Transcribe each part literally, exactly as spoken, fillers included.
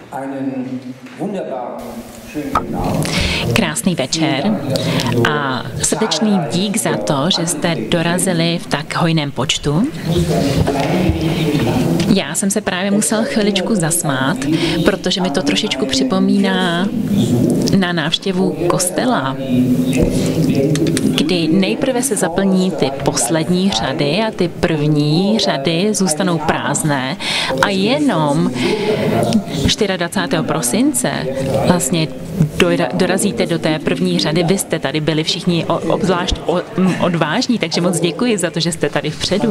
Krásný večer a srdečný dík za to, že jste dorazili v tak hojném počtu. Já jsem se právě musel chviličku zasmát, protože mi to trošičku připomíná na návštěvu kostela, kdy nejprve se zaplní ty poslední řady a ty první řady zůstanou prázdné a jenom dvacátého čtvrtého prosince vlastně dorazíte do té první řady. Vy jste tady byli všichni obzvlášť odvážní, takže moc děkuji za to, že jste tady vpředu.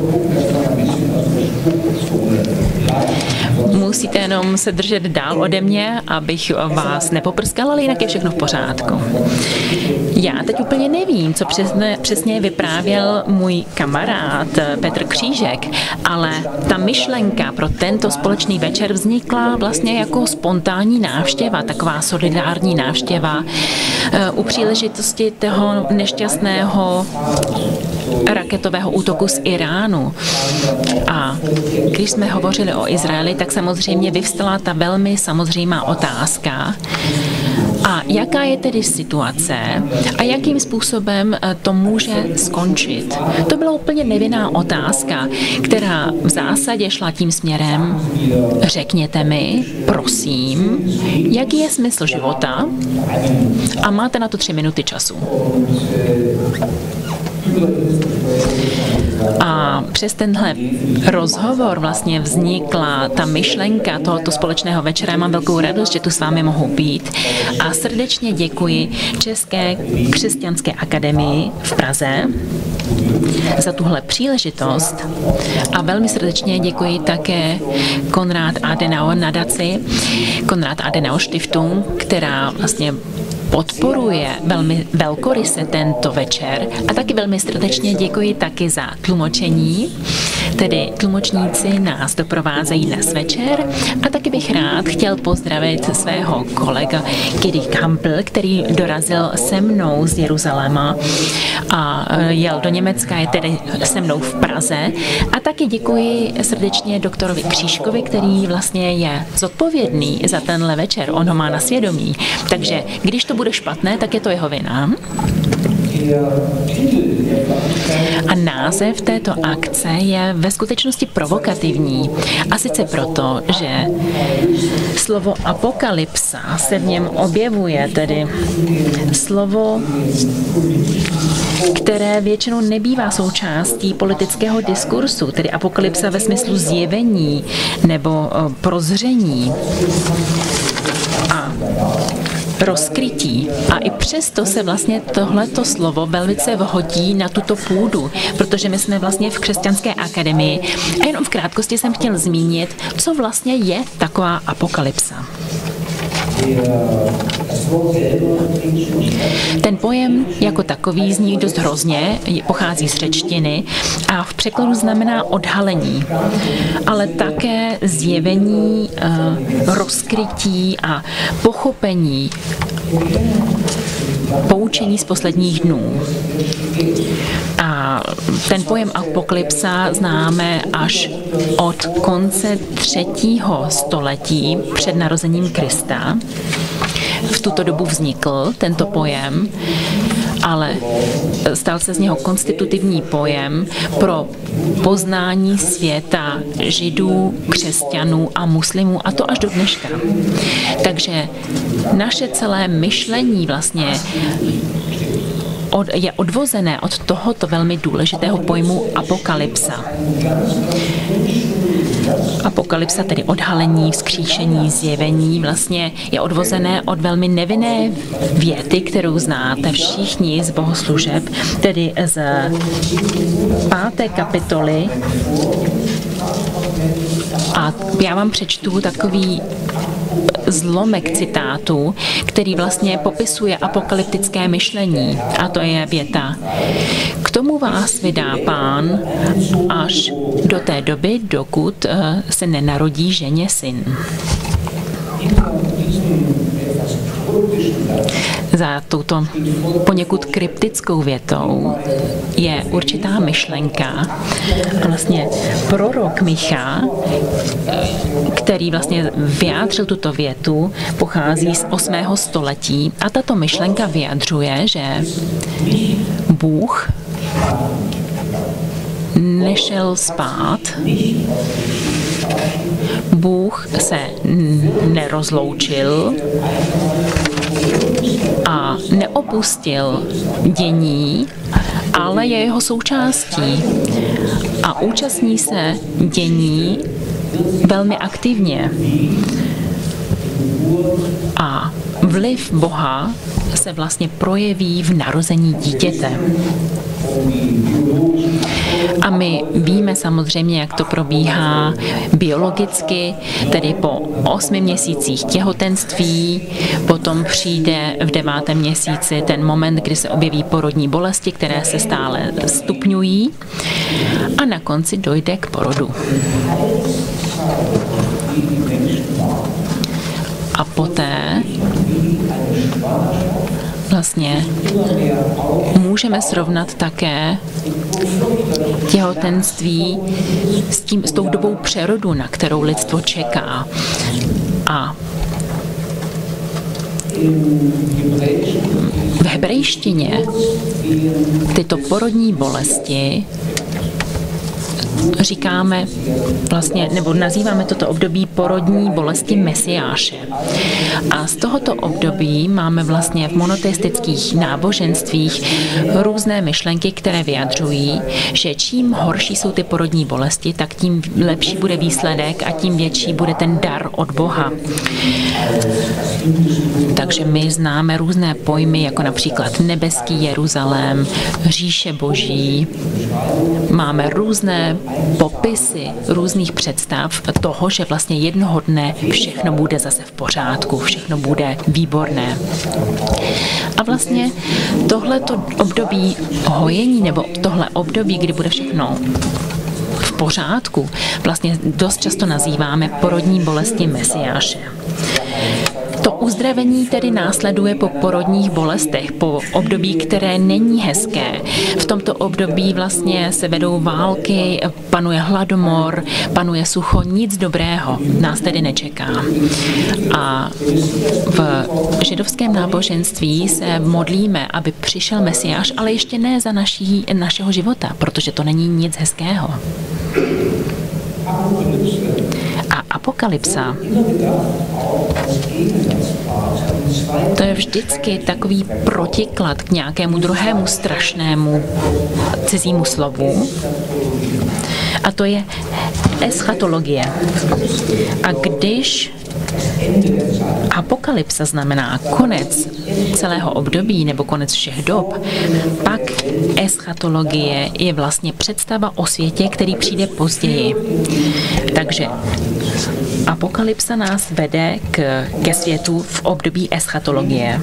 Musíte jenom se držet dál ode mě, abych vás nepoprskala, ale jinak je všechno v pořádku. Já teď úplně nevím, co přesně, přesně vyprávěl můj kamarád Petr Křížek, ale ta myšlenka pro tento společný večer vznikla vlastně jako spontánní návštěva, taková solidární návštěva u příležitosti toho nešťastného raketového útoku z Iránu. A když jsme hovořili o Izraeli, tak samozřejmě vyvstala ta velmi samozřejmá otázka, a jaká je tedy situace a jakým způsobem to může skončit? To byla úplně nevinná otázka, která v zásadě šla tím směrem, řekněte mi, prosím, jaký je smysl života a máte na to tři minuty času. A přes tenhle rozhovor vlastně vznikla ta myšlenka tohoto společného večera. Já mám velkou radost, že tu s vámi mohu být a srdečně děkuji České křesťanské akademii v Praze za tuhle příležitost a velmi srdečně děkuji také Konrad Adenauer nadaci, Konrad Adenauer Stiftung, která vlastně podporuje velmi velkoryse tento večer a taky velmi srdečně děkuji taky za tlumočení, tedy tlumočníci nás doprovázejí dnes večer a taky bych rád chtěl pozdravit svého kolega Kiri Kampl, který dorazil se mnou z Jeruzaléma a jel do Německa, je tedy se mnou v Praze a taky děkuji srdečně doktorovi Křížkovi, který vlastně je zodpovědný za tenhle večer, on ho má na svědomí, takže když to bude špatné, tak je to jeho vina. A název této akce je ve skutečnosti provokativní. A sice proto, že slovo apokalypsa se v něm objevuje, tedy slovo, které většinou nebývá součástí politického diskursu, tedy apokalypsa ve smyslu zjevení nebo prozření. A rozkrytí. A i přesto se vlastně tohleto slovo velice vhodí na tuto půdu, protože my jsme vlastně v křesťanské akademii a jenom v krátkosti jsem chtěl zmínit, co vlastně je taková apokalypsa. Ten pojem jako takový zní dost hrozně, pochází z řečtiny a v překladu znamená odhalení, ale také zjevení, rozkrytí a pochopení, poučení z posledních dnů. A ten pojem apokalypsa známe až od konce třetího století před narozením Krista. V tuto dobu vznikl tento pojem, ale stal se z něho konstitutivní pojem pro poznání světa Židů, křesťanů a muslimů, a to až do dneška. Takže naše celé myšlení vlastně je odvozené od tohoto velmi důležitého pojmu apokalypsa. Apokalypsa, tedy odhalení, vzkříšení, zjevení, vlastně je odvozené od velmi nevinné věty, kterou znáte všichni z bohoslužeb, tedy z páté kapitoly. A já vám přečtu takový zlomek citátu, který vlastně popisuje apokalyptické myšlení. A to je věta: K tomu vás vydá Pán až do té doby, dokud se nenarodí ženě syn. Za touto poněkud kryptickou větou je určitá myšlenka. A vlastně prorok Micha, který vlastně vyjádřil tuto větu, pochází z osmého století a tato myšlenka vyjadřuje, že Bůh nešel spát, Bůh se nerozloučil a neopustil dění, ale je jeho součástí a účastní se dění velmi aktivně. A vliv Boha se vlastně projeví v narození dítěte. A my víme samozřejmě, jak to probíhá biologicky, tedy po osmi měsících těhotenství, potom přijde v devátém měsíci ten moment, kdy se objeví porodní bolesti, které se stále stupňují a na konci dojde k porodu. A poté vlastně můžeme srovnat také těhotenství s, tím, s tou dobou přerodu, na kterou lidstvo čeká. A v hebrejštině tyto porodní bolesti říkáme vlastně, nebo nazýváme toto období porodní bolesti Mesiáše. A z tohoto období máme vlastně v monoteistických náboženstvích různé myšlenky, které vyjadřují, že čím horší jsou ty porodní bolesti, tak tím lepší bude výsledek a tím větší bude ten dar od Boha. Takže my známe různé pojmy, jako například nebeský Jeruzalém, říše Boží. Máme různé popisy různých představ toho, že vlastně jednoho dne všechno bude zase v pořádku, všechno bude výborné. A vlastně tohleto období hojení, nebo tohle období, kdy bude všechno v pořádku, vlastně dost často nazýváme porodní bolesti Mesiáše. To uzdravení tedy následuje po porodních bolestech, po období, které není hezké. V tomto období vlastně se vedou války, panuje hladomor, panuje sucho, nic dobrého nás tedy nečeká. A v židovském náboženství se modlíme, aby přišel Mesiáš, ale ještě ne za naší, našeho života, protože to není nic hezkého. A apokalypsa, to je vždycky takový protiklad k nějakému druhému strašnému cizímu slovu. A to je eschatologie. A když apokalypsa znamená konec celého období nebo konec všech dob, pak eschatologie je vlastně představa o světě, který přijde později. Takže apokalypsa nás vede k, ke světu v období eschatologie.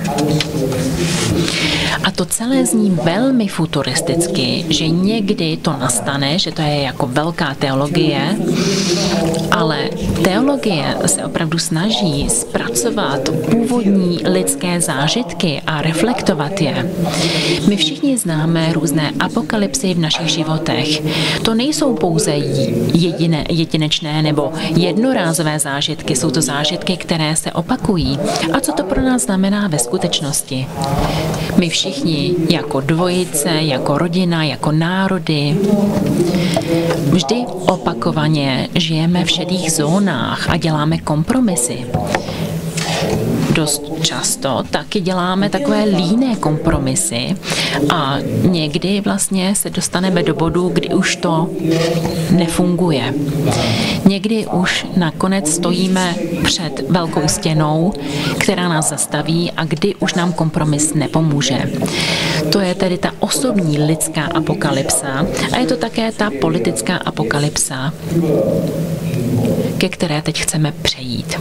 A to celé zní velmi futuristicky, že někdy to nastane, že to je jako velká teologie, ale teologie se opravdu snaží zpracovat původní lidské zážitky a reflektovat je. My všichni známe různé apokalypsy v našich životech. To nejsou pouze jediné, jedinečné nebo jednorázové zážitky, jsou to zážitky, které se opakují. A co to pro nás znamená ve skutečnosti? My všichni jako dvojice, jako rodina, jako národy, vždy opakovaně žijeme v šedých zónách a děláme kompromisy. Dost často taky děláme takové líné kompromisy a někdy vlastně se dostaneme do bodu, kdy už to nefunguje. Někdy už nakonec stojíme před velkou stěnou, která nás zastaví a kdy už nám kompromis nepomůže. To je tedy ta osobní lidská apokalypsa a je to také ta politická apokalypsa, ke které teď chceme přejít.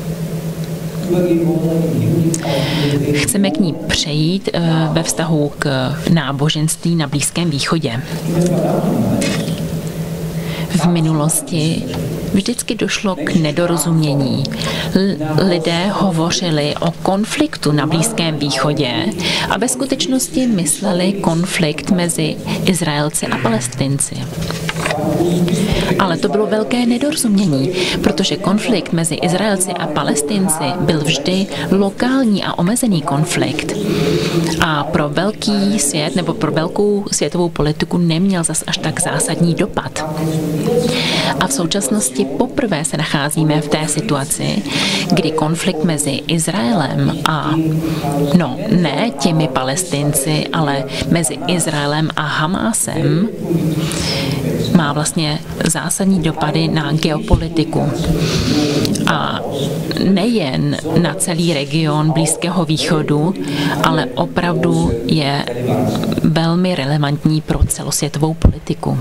Chceme k ní přejít ve vztahu k náboženství na Blízkém východě. V minulosti vždycky došlo k nedorozumění. L- lidé hovořili o konfliktu na Blízkém východě a ve skutečnosti mysleli konflikt mezi Izraelci a Palestinci. Ale to bylo velké nedorozumění, protože konflikt mezi Izraelci a Palestinci byl vždy lokální a omezený konflikt. A pro velký svět nebo pro velkou světovou politiku neměl zas až tak zásadní dopad. A v současnosti poprvé se nacházíme v té situaci, kdy konflikt mezi Izraelem a, no, ne těmi Palestinci, ale mezi Izraelem a Hamásem má vlastně zásadní dopady na geopolitiku. A nejen na celý region Blízkého východu, ale opravdu je velmi relevantní pro celosvětovou politiku.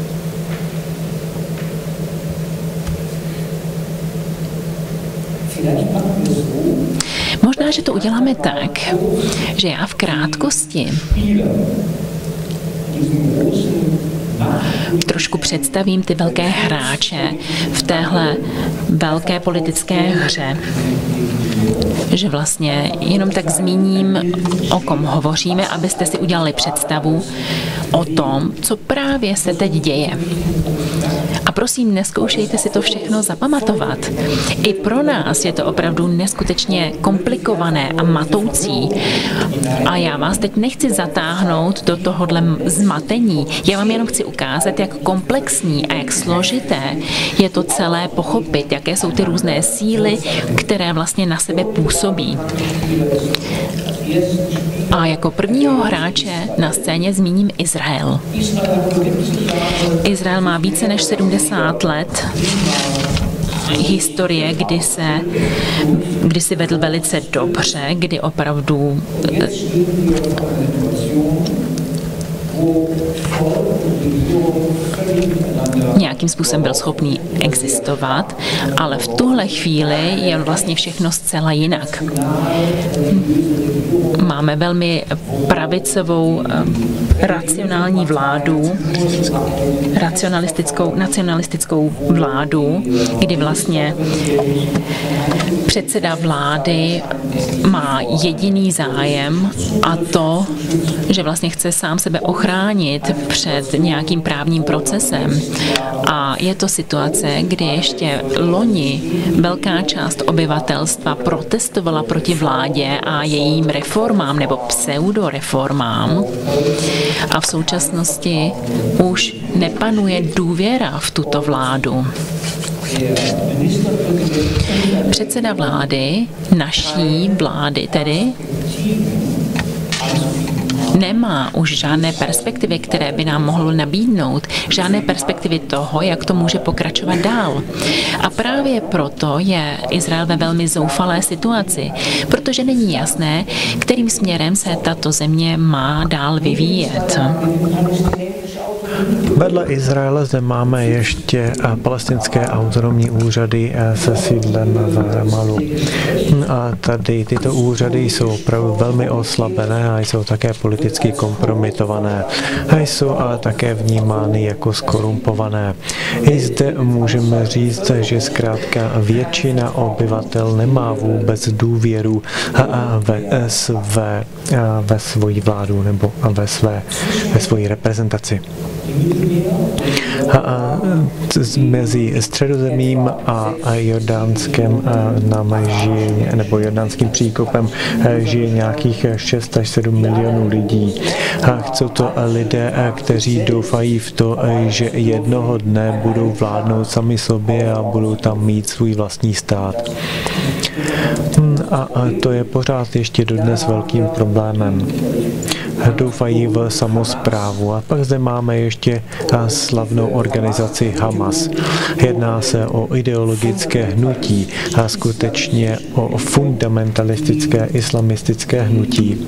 Možná, že to uděláme tak, že já v krátkosti trošku představím ty velké hráče v téhle velké politické hře. Že vlastně jenom tak zmíním, o kom hovoříme, abyste si udělali představu o tom, co právě se teď děje. A prosím, neskoušejte si to všechno zapamatovat. I pro nás je to opravdu neskutečně komplikované a matoucí. A já vás teď nechci zatáhnout do tohohle zmatení. Já vám jenom chci ukázat, jak komplexní a jak složité je to celé pochopit, jaké jsou ty různé síly, které vlastně na sebe působí. A jako prvního hráče na scéně zmíním Izrael. Izrael má více než sedmdesát let historie, kdy se, kdy si vedl velice dobře, kdy opravdu nějakým způsobem byl schopný existovat, ale v tuhle chvíli je vlastně všechno zcela jinak. Máme velmi pravicovou racionální vládu, racionalistickou, nacionalistickou vládu, kdy vlastně předseda vlády má jediný zájem a to, že vlastně chce sám sebe ochránit před nějakým právním procesem. A je to situace, kdy ještě loni velká část obyvatelstva protestovala proti vládě a jejím reformám nebo pseudoreformám. A v současnosti už nepanuje důvěra v tuto vládu. Předseda vlády, naší vlády tedy, nemá už žádné perspektivy, které by nám mohlo nabídnout, žádné perspektivy toho, jak to může pokračovat dál. A právě proto je Izrael ve velmi zoufalé situaci, protože není jasné, kterým směrem se tato země má dál vyvíjet. Vedle Izraele zde máme ještě palestinské autonomní úřady se sídlem v Ramalu. A tady tyto úřady jsou opravdu velmi oslabené a jsou také politicky kompromitované. A jsou ale také vnímány jako skorumpované. I zde můžeme říct, že zkrátka většina obyvatel nemá vůbec důvěru ve, své, ve svoji vládu nebo ve, své, ve svoji reprezentaci. A, a mezi Středozemím a, a Jordánskem nám žije, nebo Jordánským příkopem žije nějakých šest až sedm milionů lidí. A jsou to lidé, kteří doufají v to, že jednoho dne budou vládnout sami sobě a budou tam mít svůj vlastní stát. A to je pořád ještě dodnes velkým problémem. Doufají v samosprávu. A pak zde máme ještě slavnou organizaci Hamas. Jedná se o ideologické hnutí a skutečně o fundamentalistické islamistické hnutí.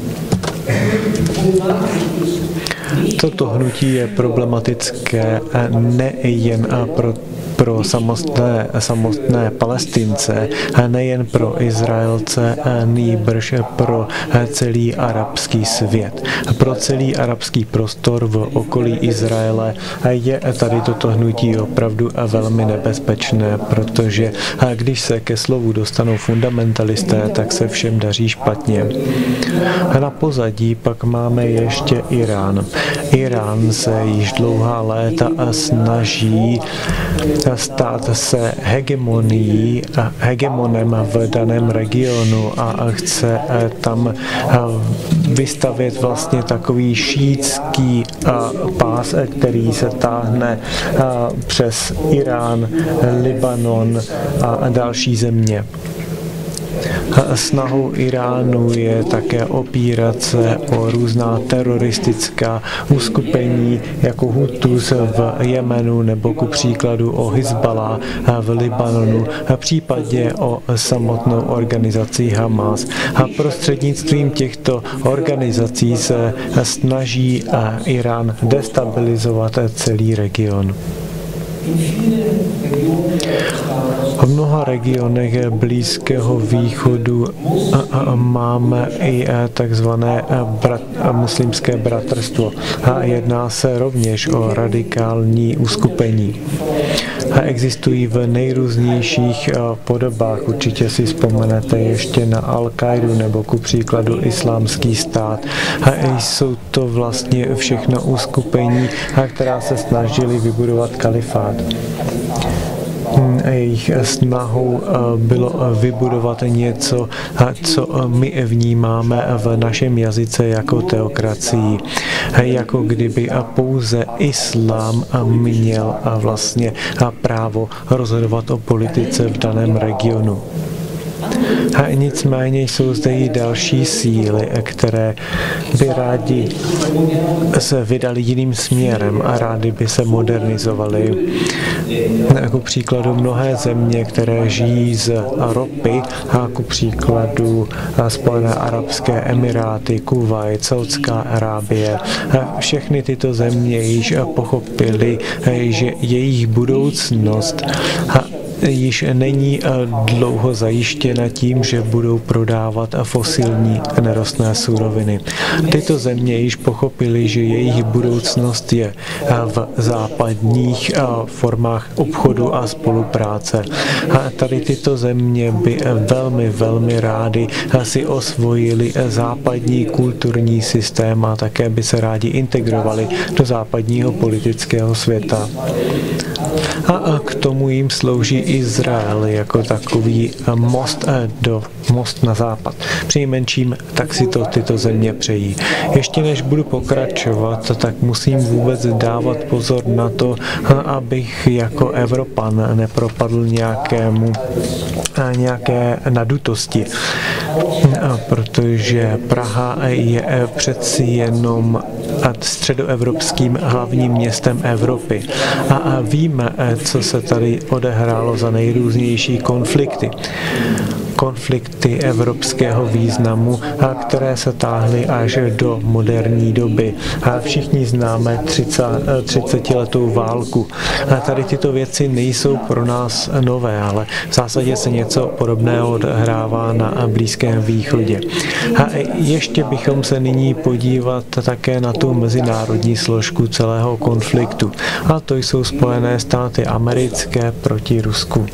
Toto hnutí je problematické nejen pro pro samotné, samotné Palestince, nejen pro Izraelce, nýbrž pro celý arabský svět. Pro celý arabský prostor v okolí Izraele je tady toto hnutí opravdu velmi nebezpečné, protože když se ke slovu dostanou fundamentalisté, tak se všem daří špatně. Na pozadí pak máme ještě Irán. Irán se již dlouhá léta snaží stát se hegemonií, hegemonem v daném regionu a chce tam vystavět vlastně takový šíitský pás, který se táhne přes Irán, Libanon a další země. Snahou Iránu je také opírat se o různá teroristická uskupení jako Hutus v Jemenu nebo ku příkladu o Hizballah v Libanonu, a případně o samotnou organizaci Hamas. A prostřednictvím těchto organizací se snaží Irán destabilizovat celý region. V mnoha regionech Blízkého východu máme i takzvané muslimské bratrstvo. A jedná se rovněž o radikální uskupení. A existují v nejrůznějších podobách. Určitě si vzpomenete ještě na Al-Kaidu nebo ku příkladu Islámský stát. A jsou to vlastně všechno uskupení, která se snažili vybudovat kalifát. Jejich snahou bylo vybudovat něco, co my vnímáme v našem jazyce jako teokracii. Jako kdyby pouze islám měl vlastně právo rozhodovat o politice v daném regionu. A nicméně jsou zde i další síly, které by rádi se vydali jiným směrem a rádi by se modernizovaly. Jako příkladu mnohé země, které žijí z ropy, a ku příkladu Spojené arabské emiráty, Kuvajt, Saudská Arábie. Všechny tyto země již pochopily, že jejich budoucnost již není dlouho zajištěna tím, že budou prodávat fosilní nerostné suroviny. Tyto země již pochopily, že jejich budoucnost je v západních formách obchodu a spolupráce. A tady tyto země by velmi, velmi rády si osvojili západní kulturní systém a také by se rádi integrovali do západního politického světa. A k tomu jim slouží Izrael jako takový most do most na západ. Přinejmenším tak si to tyto země přejí. Ještě než budu pokračovat, tak musím vůbec dávat pozor na to, abych jako Evropan nepropadl nějakému nějaké nadutosti, protože Praha je přeci jenom středoevropským hlavním městem Evropy. A víme, co se tady odehrálo za nejrůznější konflikty. Konflikty evropského významu, které se táhly až do moderní doby. Všichni známe třicetiletou válku. Tady tyto věci nejsou pro nás nové, ale v zásadě se něco podobného odehrává na Blízkém východě. A ještě bychom se nyní podívat také na tu mezinárodní složku celého konfliktu. A to jsou Spojené státy americké proti Rusku.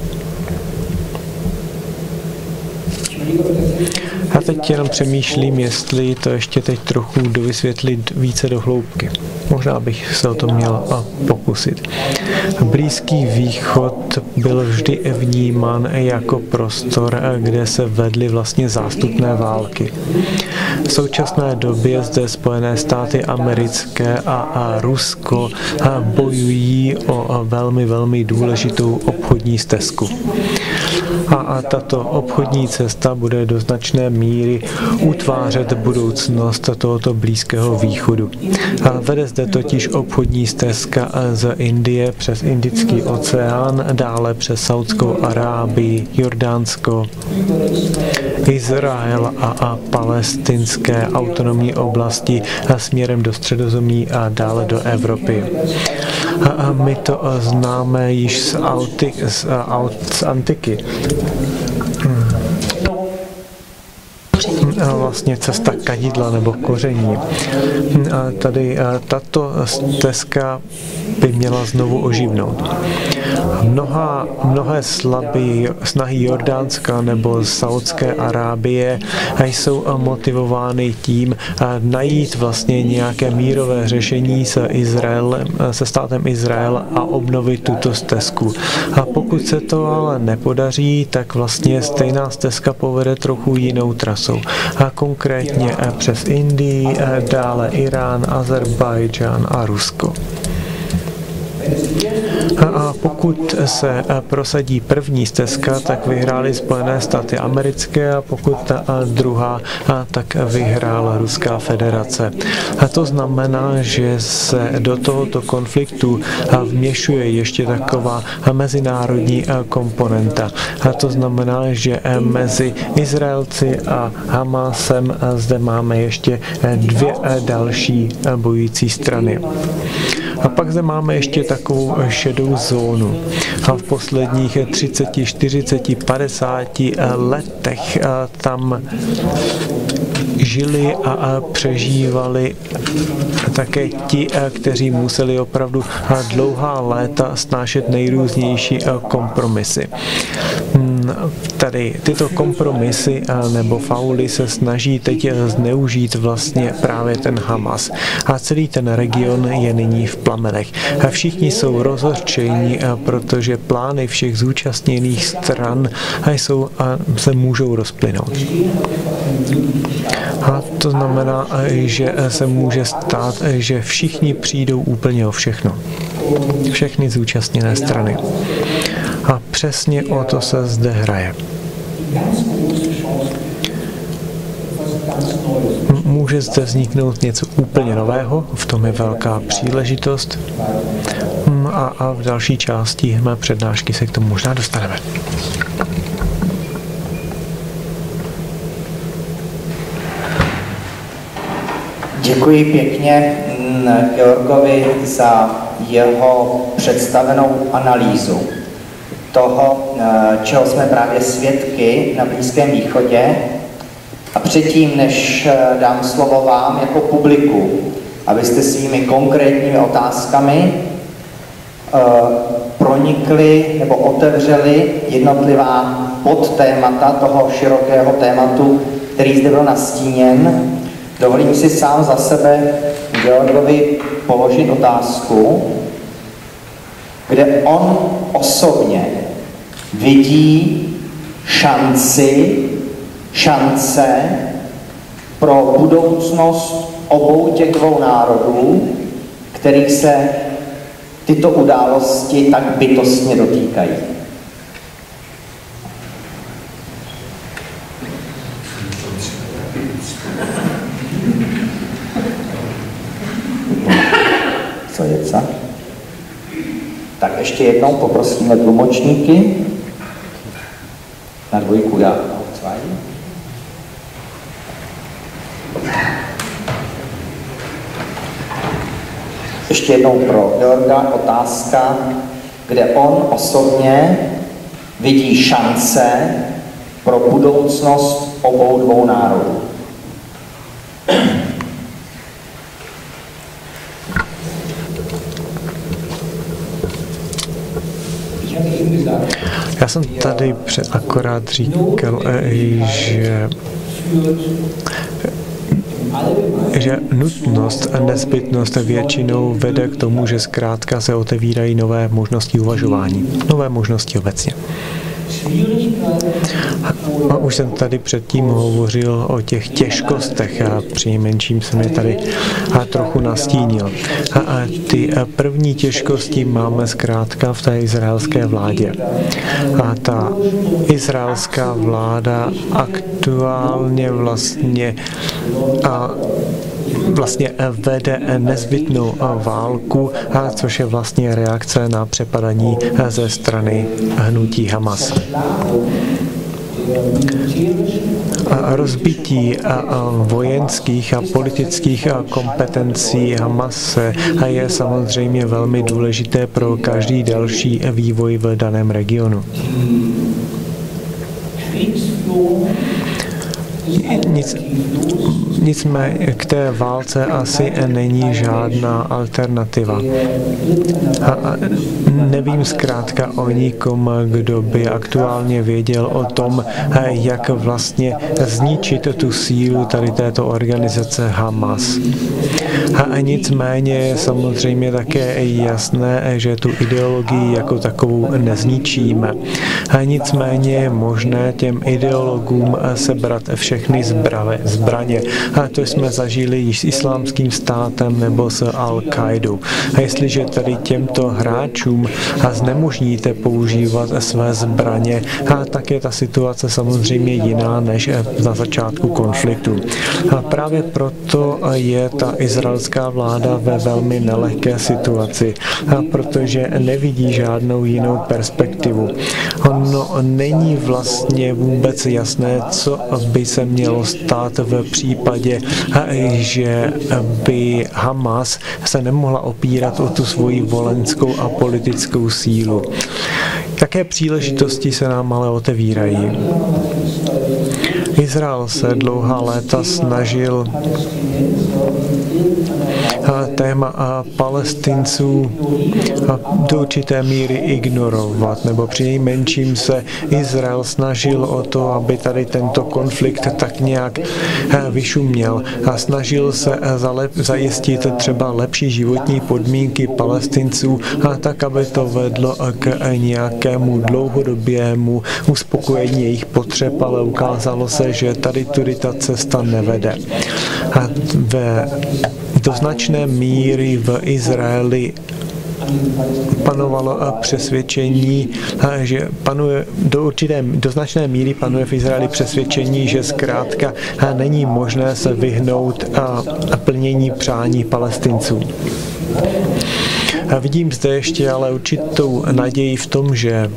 A teď jenom přemýšlím, jestli to ještě teď trochu dovysvětlit více do hloubky. Možná bych se o to měl pokusit. Blízký východ byl vždy vnímán jako prostor, kde se vedly vlastně zástupné války. V současné době zde Spojené státy americké a, a Rusko a bojují o velmi, velmi důležitou obchodní stezku. A, a tato obchodní cesta bude do značné míry utvářet budoucnost tohoto Blízkého východu. A vede zde totiž obchodní stezka z Indie přes Indický oceán, dále přes Saudskou Arábii, Jordánsko, Izrael a, a palestinské autonomní oblasti a směrem do Středozemí a dále do Evropy. A my to známe již z, auty, z, z antiky. Vlastně cesta kadidla nebo koření. A tady tato stezka by měla znovu oživnout. Mnoha, mnohé slaby, snahy Jordánska nebo Saudské Arábie jsou motivovány tím najít vlastně nějaké mírové řešení se Izraelem, se státem Izrael a obnovit tuto stezku. A pokud se to ale nepodaří, tak vlastně stejná stezka povede trochu jinou trasou. A konkrétně přes Indii, dále Irán, Azerbajdžán a Rusko. A pokud se prosadí první stezka, tak vyhrály Spojené státy americké, a pokud ta druhá, tak vyhrála Ruská federace. A to znamená, že se do tohoto konfliktu vměšuje ještě taková mezinárodní komponenta. A to znamená, že mezi Izraelci a Hamasem zde máme ještě dvě další bojující strany. A pak zde máme ještě takovou šedou zónu. A v posledních třiceti, čtyřiceti, padesáti letech tam žili a přežívali také ti, kteří museli opravdu dlouhá léta snášet nejrůznější kompromisy. Tady tyto kompromisy nebo fauly se snaží teď zneužít vlastně právě ten Hamas. A celý ten region je nyní v plamenech. A všichni jsou rozhořčení, protože plány všech zúčastněných stran jsou, se můžou rozplynout. A to znamená, že se může stát, že všichni přijdou úplně o všechno. Všechny zúčastněné strany. A přesně o to se zde hraje. Může zde vzniknout něco úplně nového, v tom je velká příležitost. A, a v další části mé přednášky se k tomu možná dostaneme. Děkuji pěkně Georgovi za jeho představenou analýzu toho, čeho jsme právě svědky na Blízkém východě. A předtím, než dám slovo vám jako publiku, abyste svými konkrétními otázkami pronikli nebo otevřeli jednotlivá podtémata toho širokého tématu, který zde byl nastíněn, dovolím si sám za sebe Georgovi položit otázku, kde on osobně vidí šanci, šance pro budoucnost obou těch dvou národů, kterých se tyto události tak bytostně dotýkají. Co je co? Tak ještě jednou poprosíme tlumočníky na dvojku já. Ještě jednou pro Georga otázka, kde on osobně vidí šance pro budoucnost obou dvou národů. Já jsem tady před akorát říkal, že že nutnost a nezbytnost většinou vede k tomu, že zkrátka se otevírají nové možnosti uvažování, nové možnosti obecně. A už jsem tady předtím hovořil o těch těžkostech a přinejmenším jsem je tady a trochu nastínil. A, a ty první těžkosti máme zkrátka v té izraelské vládě. A ta izraelská vláda aktuálně vlastně a vlastně vede nezbytnou válku, což je vlastně reakce na přepadení ze strany hnutí Hamas. rozbití vojenských a politických kompetencí Hamase je samozřejmě velmi důležité pro každý další vývoj v daném regionu. Nic, nicméně k té válce asi není žádná alternativa. A nevím zkrátka o nikom, kdo by aktuálně věděl o tom, jak vlastně zničit tu sílu tady této organizace Hamas. A nicméně je samozřejmě také jasné, že tu ideologii jako takovou nezničíme. A nicméně je možné těm ideologům sebrat všechny zbraně. zbraně. A to jsme zažili již s Islámským státem nebo s Al-Qaidou. A jestliže tady těmto hráčům znemožníte používat své zbraně, a tak je ta situace samozřejmě jiná než na začátku konfliktu. A právě proto je ta izraelská vláda ve velmi nelehké situaci, a protože nevidí žádnou jinou perspektivu. Ono není vlastně vůbec jasné, co by se mělo stát v případě, že by Hamas se nemohla opírat o tu svoji vojenskou a politickou sílu. Jaké příležitosti se nám ale otevírají? Izrael se dlouhá léta snažil téma Palestinců do určité míry ignorovat, nebo přinejmenším se Izrael snažil o to, aby tady tento konflikt tak nějak vyšuměl a snažil se zajistit třeba lepší životní podmínky Palestinců a tak, aby to vedlo k nějakému dlouhodobému uspokojení jejich potřeb, ale ukázalo se, že tady tudy ta cesta nevede. A ve do značné míry v Izraeli panovalo přesvědčení, že panuje do určité, do značné míry panuje v Izraeli přesvědčení, že zkrátka není možné se vyhnout plnění přání Palestinců. A vidím zde ještě ale určitou naději v tom, že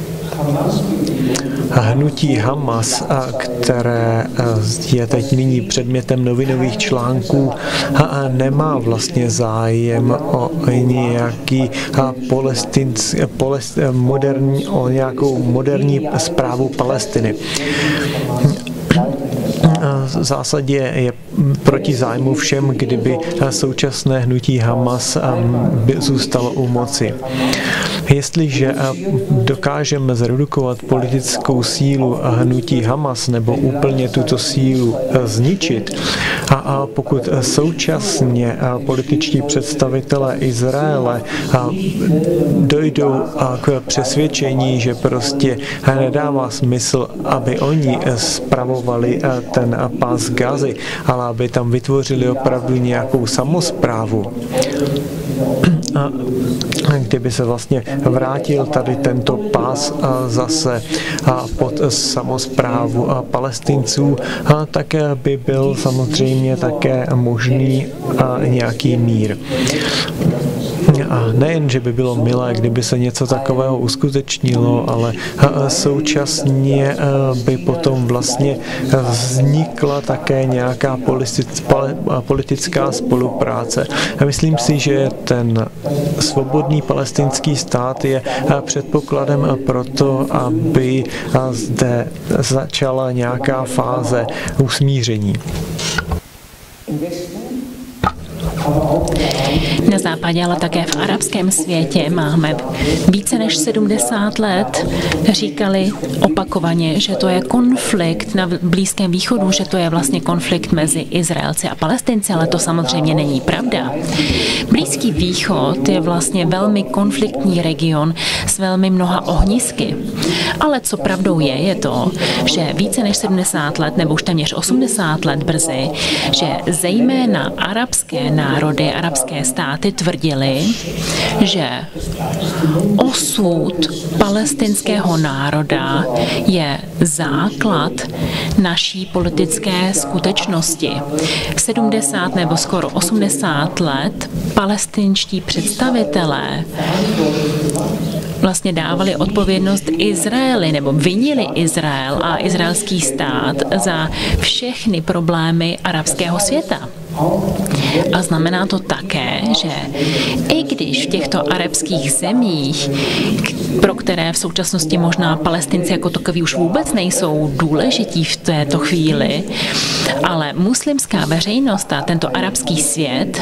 hnutí Hamas, které je teď nyní předmětem novinových článků, nemá vlastně zájem o nějaký palestinc, palest, moderní, o nějakou moderní správu Palestiny. V zásadě je proti zájmu všem, kdyby současné hnutí Hamas zůstalo u moci. Jestliže dokážeme zredukovat politickou sílu hnutí Hamas nebo úplně tuto sílu zničit, a pokud současně političtí představitelé Izraele dojdou k přesvědčení, že prostě nedává smysl, aby oni spravovali ten pás Gazy, ale aby tam vytvořili opravdu nějakou samosprávu, kdyby se vlastně vrátil tady tento pás zase pod samosprávu Palestinců, tak by byl samozřejmě také možný nějaký mír. A nejen, že by bylo milé, kdyby se něco takového uskutečnilo, ale současně by potom vlastně vznikla také nějaká politická spolupráce. Myslím si, že ten svobodný palestinský stát je předpokladem pro to, aby zde začala nějaká fáze usmíření. Na západě, ale také v arabském světě máme více než sedmdesát let říkali opakovaně, že to je konflikt na Blízkém východu, že to je vlastně konflikt mezi Izraelci a Palestinci, ale to samozřejmě není pravda. Blízký východ je vlastně velmi konfliktní region s velmi mnoha ohnisky. Ale co pravdou je, je to, že více než sedmdesát let, nebo už téměř osmdesát let brzy, že zejména arabské národy, arabské státy tvrdili, že osud palestinského národa je základ naší politické skutečnosti. sedmdesát nebo skoro osmdesát let palestinští představitelé vlastně dávali odpovědnost Izraeli nebo vinili Izrael a izraelský stát za všechny problémy arabského světa. A znamená to také, že i když v těchto arabských zemích, pro které v současnosti možná Palestinci jako takový už vůbec nejsou důležití v této chvíli, ale muslimská veřejnost a tento arabský svět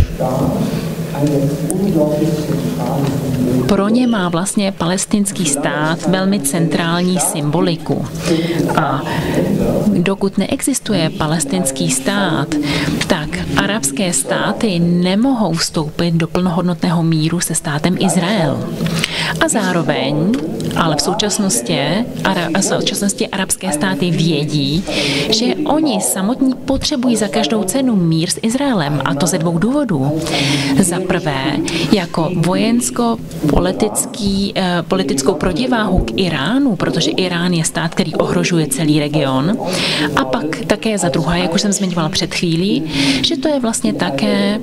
pro ně má vlastně palestinský stát velmi centrální symboliku. A dokud neexistuje palestinský stát, tak arabské státy nemohou vstoupit do plnohodnotného míru se státem Izrael. A zároveň, ale v současnosti, v současnosti arabské státy vědí, že oni samotní potřebují za každou cenu mír s Izraelem, a to ze dvou důvodů. Za prvé, jako vojensko-politický, eh, politickou protiváhu k Iránu, protože Irán je stát, který ohrožuje celý region. A pak také za druhé, jak už jsem zmiňovala před chvílí, že to je vlastně také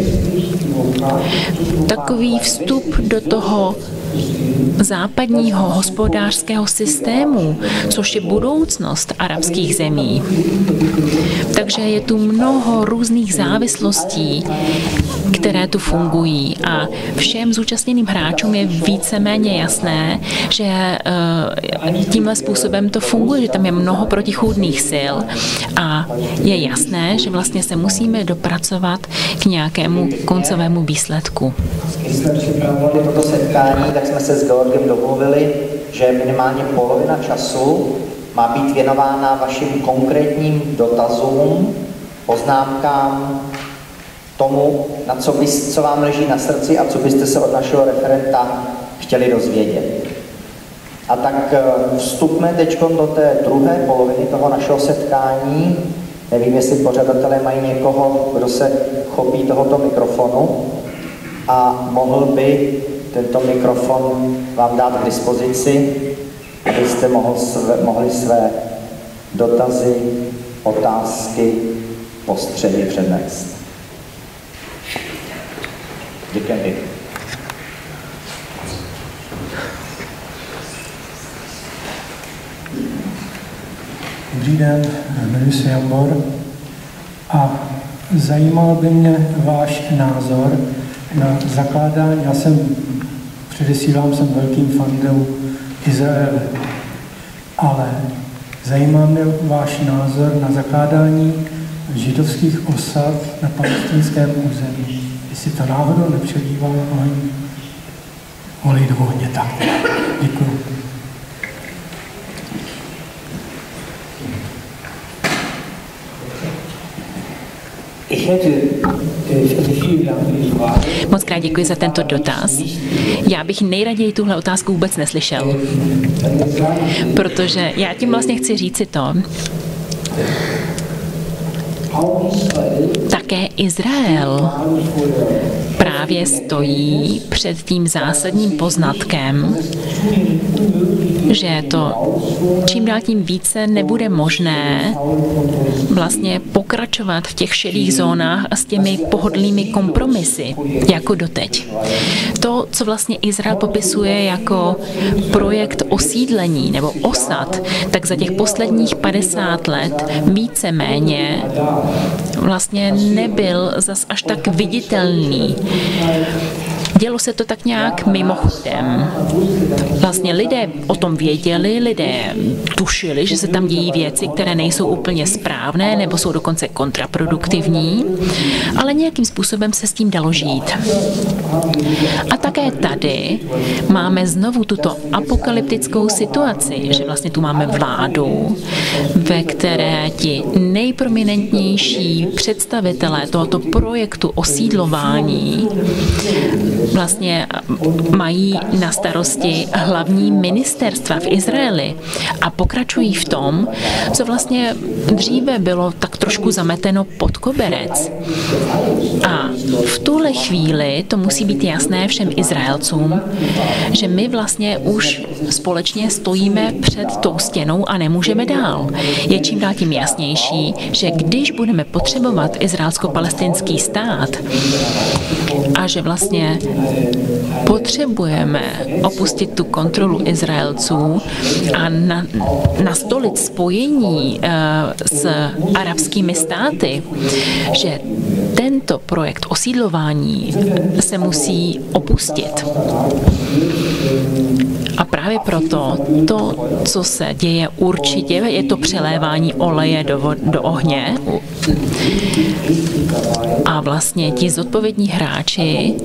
takový vstup do toho západního hospodářského systému, což je budoucnost arabských zemí. Takže je tu mnoho různých závislostí, které tu fungují, a všem zúčastněným hráčům je víceméně jasné, že tímhle způsobem to funguje, že tam je mnoho protichůdných sil a je jasné, že vlastně se musíme dopracovat k nějakému koncovému výsledku. Když jsme připravovali toto setkání, tak jsme se s Georgem domluvili, že minimálně polovina času má být věnována vašim konkrétním dotazům, poznámkám, tomu, na co, bys, co vám leží na srdci a co byste se od našeho referenta chtěli dozvědět. A tak vstupme teď do té druhé poloviny toho našeho setkání. Nevím, jestli pořadatelé mají někoho, kdo se chopí tohoto mikrofonu a mohl by tento mikrofon vám dát k dispozici, abyste mohl své, mohli své dotazy, otázky, postřehy přednést. Děkujeme. Dobrý den, jmenuji se Jambor a zajímal by mě váš názor na zakládání. Já jsem, předesílám, jsem velkým fandem Izraele, ale zajímá mě váš názor na zakládání židovských osad na palestinském území. Jestli to náhodou nepřebývá o lidovhodně tak. Děkuji. Moc krát děkuji za tento dotaz. Já bych nejraději tuhle otázku vůbec neslyšel, protože já tím vlastně chci říci to, také Izrael právě stojí před tím zásadním poznatkem, že to čím dál tím více nebude možné vlastně pokračovat v těch šedých zónách a s těmi pohodlnými kompromisy, jako doteď. To, co vlastně Izrael popisuje jako projekt osídlení nebo osad, tak za těch posledních padesát let víceméně vlastně nebyl zas až tak viditelný. Dělo se to tak nějak mimochodem. Vlastně lidé o tom věděli, lidé tušili, že se tam dějí věci, které nejsou úplně správné nebo jsou dokonce kontraproduktivní, ale nějakým způsobem se s tím dalo žít. A také tady máme znovu tuto apokalyptickou situaci, že vlastně tu máme vládu, ve které ti nejprominentnější představitelé tohoto projektu osídlování vlastně mají na starosti hlavní ministerstva v Izraeli a pokračují v tom, co vlastně dříve bylo tak trošku zameteno pod koberec. A v tuhle chvíli to musí být jasné všem Izraelcům, že my vlastně už společně stojíme před tou stěnou a nemůžeme dál. Je čím dál tím jasnější, že když budeme potřebovat izraelsko-palestinský stát a že vlastně potřebujeme opustit tu kontrolu Izraelců a na, nastolit spojení uh, s arabskými státy, že tento projekt osídlování se musí opustit. A právě proto to, co se děje určitě, je to přelévání oleje do, do ohně. A vlastně ti zodpovědní hráči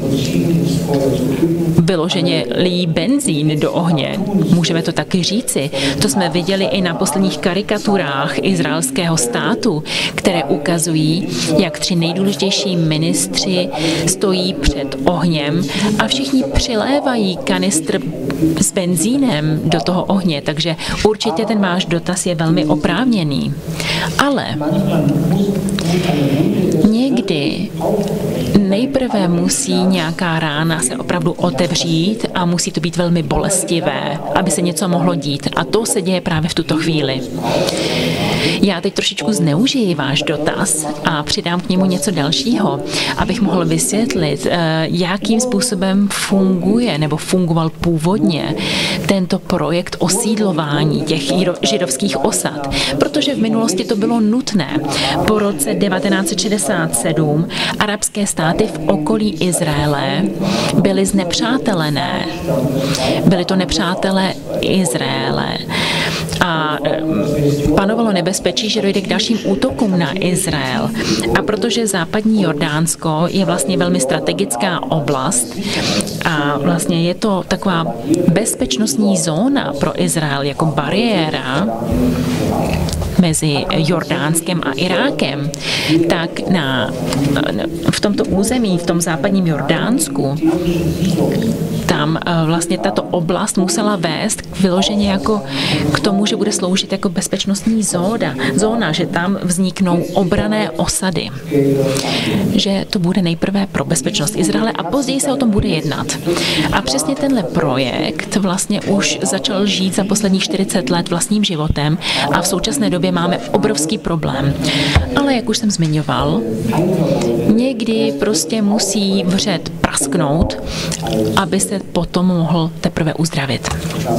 vyloženě lijí benzín do ohně. Můžeme to taky říci. To jsme viděli i na posledních karikaturách izraelského státu, které ukazují, jak tři nejdůležitější ministři stojí před ohněm a všichni přilévají kanistr s benzínem do toho ohně, takže určitě ten váš dotaz je velmi oprávněný. Ale někdy nejprve musí nějaká rána se opravdu otevřít a musí to být velmi bolestivé, aby se něco mohlo dít. A to se děje právě v tuto chvíli. Já teď trošičku zneužiji váš dotaz a přidám k němu něco dalšího, abych mohl vysvětlit, jakým způsobem funguje nebo fungoval původně tento projekt osídlování těch židovských osad, protože v minulosti to bylo nutné. Po roce devatenáct set šedesát sedm arabské státy v okolí Izraele byly znepřátelené. Byly to nepřátelé Izraele. A panovalo nebezpečí, že dojde k dalším útokům na Izrael. A protože západní Jordánsko je vlastně velmi strategická oblast a vlastně je to taková bezpečnostní zóna pro Izrael jako bariéra mezi Jordánskem a Irákem, tak na, v tomto území, v tom západním Jordánsku, tam vlastně tato oblast musela vést k vyloženě jako k tomu, že bude sloužit jako bezpečnostní zóna, zóna, že tam vzniknou obranné osady. Že to bude nejprve pro bezpečnost Izraele a později se o tom bude jednat. A přesně tenhle projekt vlastně už začal žít za posledních čtyřicet let vlastním životem a v současné době máme obrovský problém. Ale jak už jsem zmiňoval, někdy prostě musí vřet prasknout, aby se potom mohl teprve uzdravit.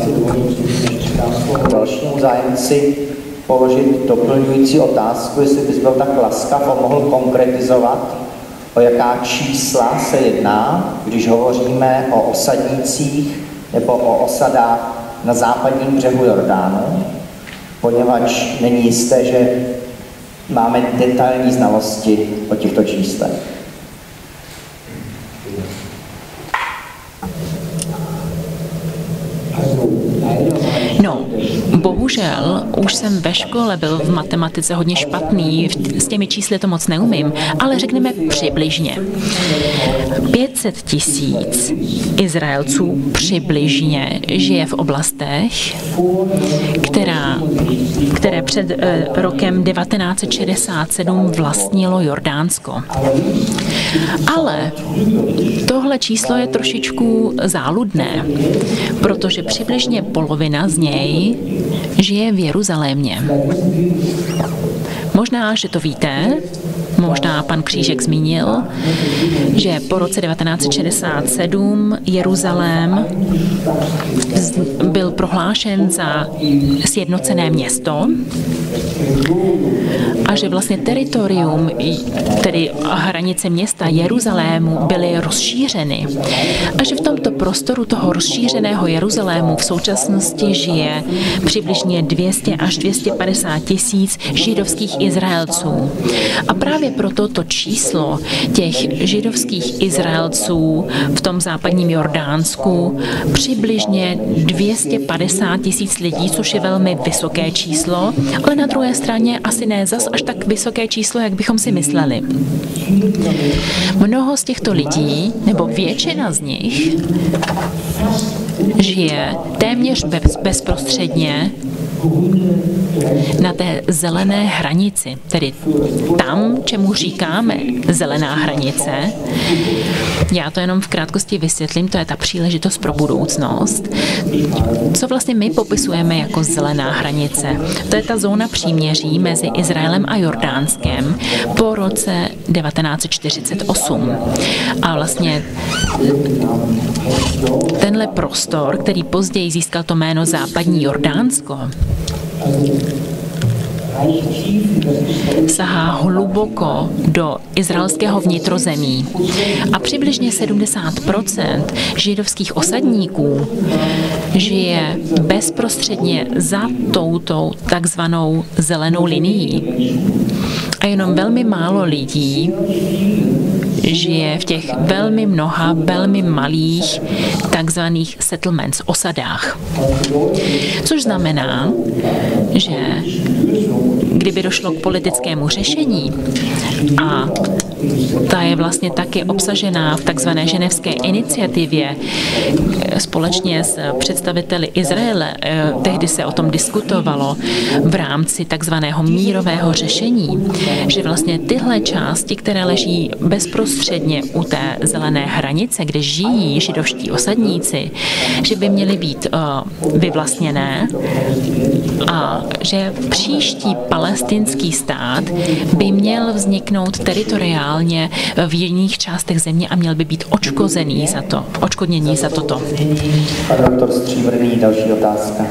Dalšímu zájemci položit doplňující otázku, jestli bys byl tak laskav a mohl konkretizovat, o jaká čísla se jedná, když hovoříme o osadnících nebo o osadách na západním břehu Jordánu, poněvadž není jisté, že máme detailní znalosti o těchto číslech. No, bohužel už jsem ve škole byl v matematice hodně špatný, s těmi čísly to moc neumím, ale řekneme přibližně. pět set tisíc Izraelců přibližně žije v oblastech, která, které před eh, rokem devatenáct set šedesát sedm vlastnilo Jordánsko. Ale tohle číslo je trošičku záludné, protože přibližně polovina z něj žije v Jeruzalémě. Možná, že to víte, možná pan Křížek zmínil, že po roce devatenáct set šedesát sedm Jeruzalém byl prohlášen za sjednocené město a že vlastně teritorium, tedy hranice města Jeruzalému byly rozšířeny a že v tomto prostoru toho rozšířeného Jeruzalému v současnosti žije přibližně dvě stě až dvě stě padesát tisíc židovských Izraelců. A právě proto to číslo těch židovských Izraelců v tom západním Jordánsku přibližně dvě stě padesát tisíc lidí, což je velmi vysoké číslo, ale na druhé straně asi ne zas až tak vysoké číslo, jak bychom si mysleli. Mnoho z těchto lidí, nebo většina z nich, žije téměř bez, bezprostředně na té zelené hranici, tedy tam, čemu říkáme zelená hranice. Já to jenom v krátkosti vysvětlím, to je ta příležitost pro budoucnost. Co vlastně my popisujeme jako zelená hranice? To je ta zóna příměří mezi Izraelem a Jordánskem po roce devatenáct set čtyřicet osm. A vlastně tenhle prostor, který později získal to jméno Západní Jordánsko, sahá hluboko do izraelského vnitrozemí a přibližně sedmdesát procent židovských osadníků žije bezprostředně za touto takzvanou zelenou linií. A jenom velmi málo lidí žije v těch velmi mnoha, velmi malých takzvaných settlements, osadách. Což znamená, že kdyby došlo k politickému řešení, a ta je vlastně taky obsažená v takzvané ženevské iniciativě společně s představiteli Izraele, tehdy se o tom diskutovalo v rámci takzvaného mírového řešení, že vlastně tyhle části, které leží bezprostředně u té zelené hranice, kde žijí židovští osadníci, že by měly být uh, vyvlastněné a že příští palestinský stát by měl vzniknout teritoriálně v jiných částech země a měl by být odškozený za to, odškodnění za toto. Pan doktor Stříbrný, další otázka.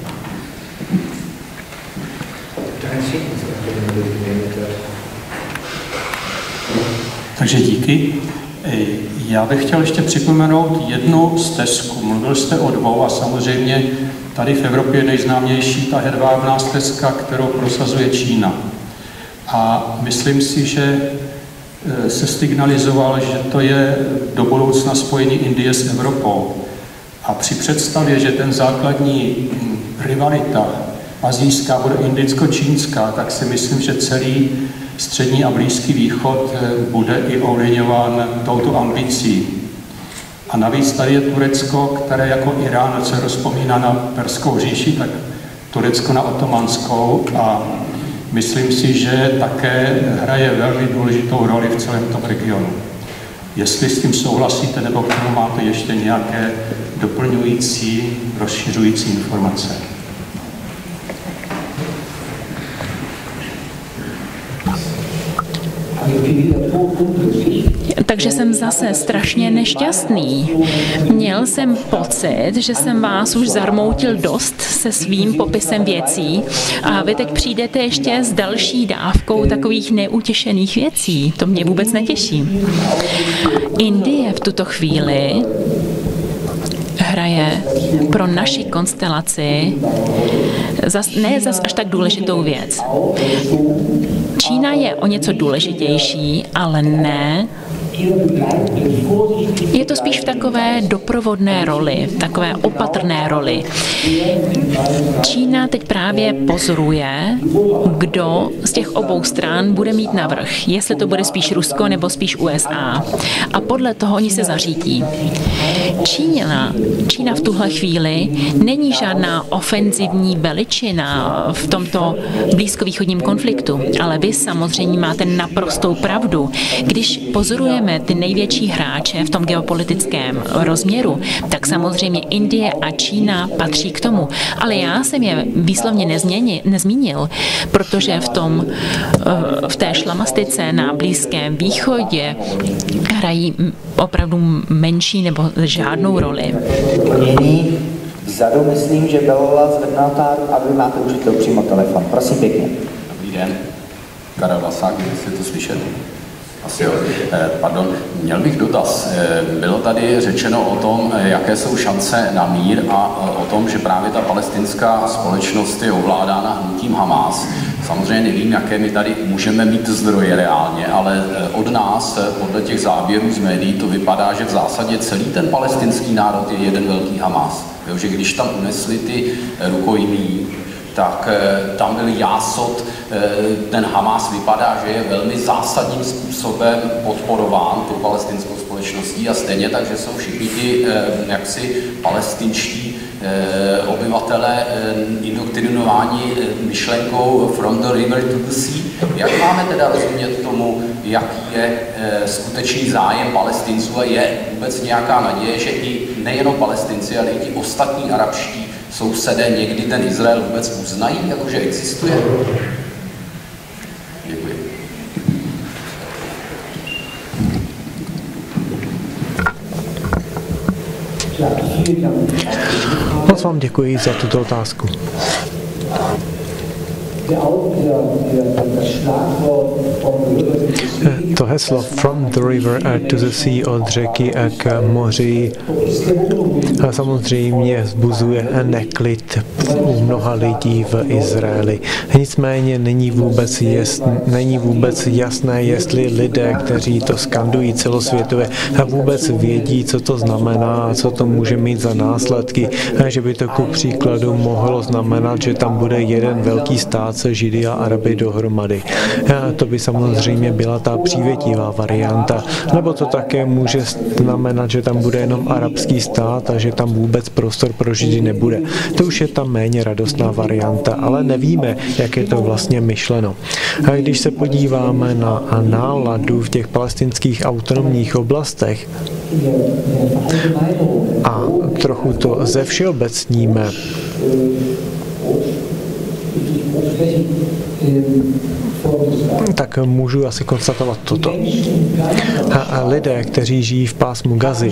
Takže díky. Já bych chtěl ještě připomenout jednu stezku. Mluvil jste o dvou a samozřejmě tady v Evropě je nejznámější ta hedvábná stezka, kterou prosazuje Čína. A myslím si, že se signalizoval, že to je do budoucna spojení Indie s Evropou. A při představě, že ten základní rivalita asijská bude indicko-čínská, tak si myslím, že celý střední a Blízký východ bude i ovlivňován touto ambicí. A navíc tady je Turecko, které jako Irán se rozpomíná na Perskou říši, tak Turecko na otomanskou a myslím si, že také hraje velmi důležitou roli v celém tom regionu. Jestli s tím souhlasíte, nebo k tomu máte ještě nějaké doplňující, rozšiřující informace. Takže jsem zase strašně nešťastný. Měl jsem pocit, že jsem vás už zarmoutil dost se svým popisem věcí a vy teď přijdete ještě s další dávkou takových neutěšených věcí. To mě vůbec netěší. Indie v tuto chvíli hraje pro naši konstelaci zas, ne zas až tak důležitou věc. Čína je o něco důležitější, ale ne. Je to spíš v takové doprovodné roli, v takové opatrné roli. Čína teď právě pozoruje, kdo z těch obou stran bude mít navrch. Jestli to bude spíš Rusko nebo spíš U S A. A podle toho oni se zařídí. Čína, Čína v tuhle chvíli není žádná ofenzivní veličina v tomto blízkovýchodním konfliktu, ale vy samozřejmě máte naprostou pravdu. Když pozorujeme ty největší hráče v tom geopolitickém rozměru, tak samozřejmě Indie a Čína patří k tomu. Ale já jsem je výslovně nezměni, nezmínil, protože v, tom, v té šlamastice na Blízkém východě hrají opravdu menší nebo žádnou roli. Vzadu myslím, že byla zvednutá a vy máte užitel přímo telefon. Prosím pěkně. Dobrý den. Karel Vlasák, jestli to slyšet. Asi jo. Pardon, měl bych dotaz. Bylo tady řečeno o tom, jaké jsou šance na mír a o tom, že právě ta palestinská společnost je ovládána hnutím Hamás. Samozřejmě nevím, jaké my tady můžeme mít zdroje reálně, ale od nás, podle těch záběrů z médií, to vypadá, že v zásadě celý ten palestinský národ je jeden velký Hamás. Jo, že když tam unesli ty rukojmí, tak tam byl jásot, ten Hamás vypadá, že je velmi zásadním způsobem podporován tou palestinskou společností. společností a stejně tak, že jsou všichni ti jaksi palestinští obyvatelé indoktrinováni myšlenkou from the river to the sea. Jak máme teda rozumět tomu, jaký je skutečný zájem Palestinců a je vůbec nějaká naděje, že i nejenom Palestinci, ale i ti ostatní arabští sousedé někdy ten Izrael vůbec uznají, jakože existuje? Děkuji. Moc vám děkuji za tuto otázku. To heslo From the River to the Sea, od řeky k moři, samozřejmě vzbuzuje neklid u mnoha lidí v Izraeli. Nicméně není vůbec, jest, není vůbec jasné, jestli lidé, kteří to skandují celosvětově, vůbec vědí, co to znamená, co to může mít za následky, že by to ku příkladu mohlo znamenat, že tam bude jeden velký stát se Židy a Araby dohromady. To by samozřejmě byla ta přívětivá varianta. Nebo to také může znamenat, že tam bude jenom arabský stát a že tam vůbec prostor pro Židy nebude. To už je ta méně radostná varianta, ale nevíme, jak je to vlastně myšleno. A když se podíváme na náladu v těch palestinských autonomních oblastech a trochu to ze všeobecníme, tak můžu asi konstatovat toto. A lidé, kteří žijí v pásmu Gazy,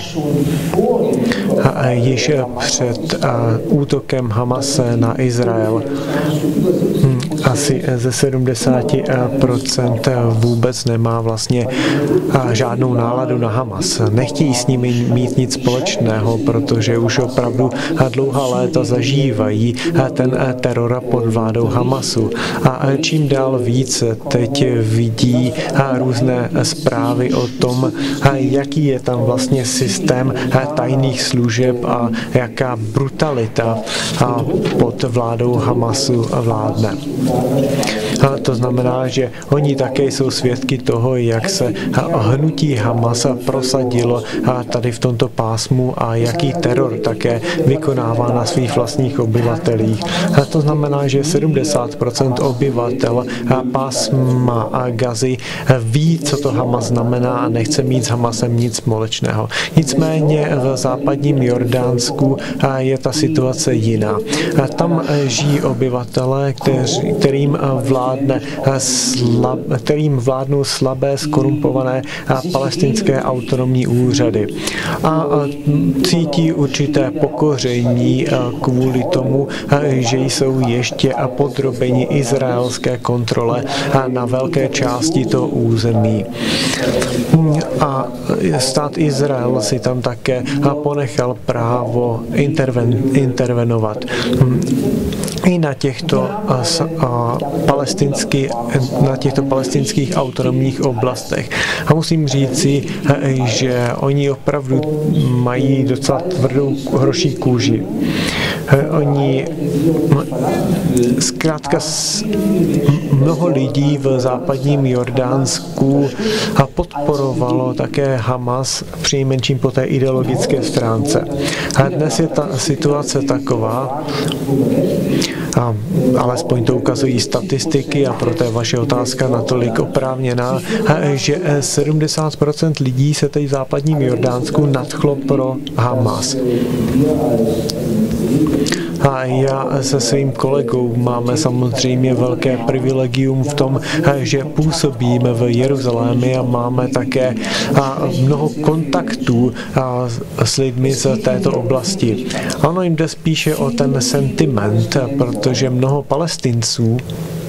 a již před útokem Hamase na Izrael asi ze sedmdesát procent vůbec nemá vlastně žádnou náladu na Hamas. Nechtějí s nimi mít nic společného, protože už opravdu dlouhá léta zažívají ten teror pod vládou Hamasu. A čím dál více teď vidí různé zprávy o tom, jaký je tam vlastně systém tajných služeb a jaká brutalita pod vládou Hamasu vládne. A to znamená, že oni také jsou svědky toho, jak se hnutí Hamasa prosadilo tady v tomto pásmu a jaký teror také vykonává na svých vlastních obyvatelích. A to znamená, že sedmdesát procent obyvatel pásma Gazy ví, co to Hamas znamená a nechce mít s Hamasem nic společného. Nicméně v západním Jordánsku je ta situace jiná. Tam žijí obyvatelé, kteří, kterým, vládne, slab, kterým vládnou slabé, skorumpované palestinské autonomní úřady. A cítí určité pokoření kvůli tomu, že jsou ještě podrobeni izraelské kontrole na velké části toho území. A stát Izrael si tam také ponechal právo interven, intervenovat. I na těchto, palestinský, na těchto palestinských autonomních oblastech. A musím říci, že oni opravdu mají docela tvrdou hroší kůži. Oni zkrátka mnoho lidí v západním Jordánsku podporovalo také Hamas přinejmenším po té ideologické stránce. A dnes je ta situace taková, a alespoň to ukazují statistiky a proto je vaše otázka natolik oprávněná, že sedmdesát procent lidí se teď v západním Jordánsku nadchlo pro Hamas. A já se svým kolegou máme samozřejmě velké privilegium v tom, že působíme v Jeruzalémě a máme také mnoho kontaktů s lidmi z této oblasti. Ono jim jde spíše o ten sentiment, protože mnoho Palestinců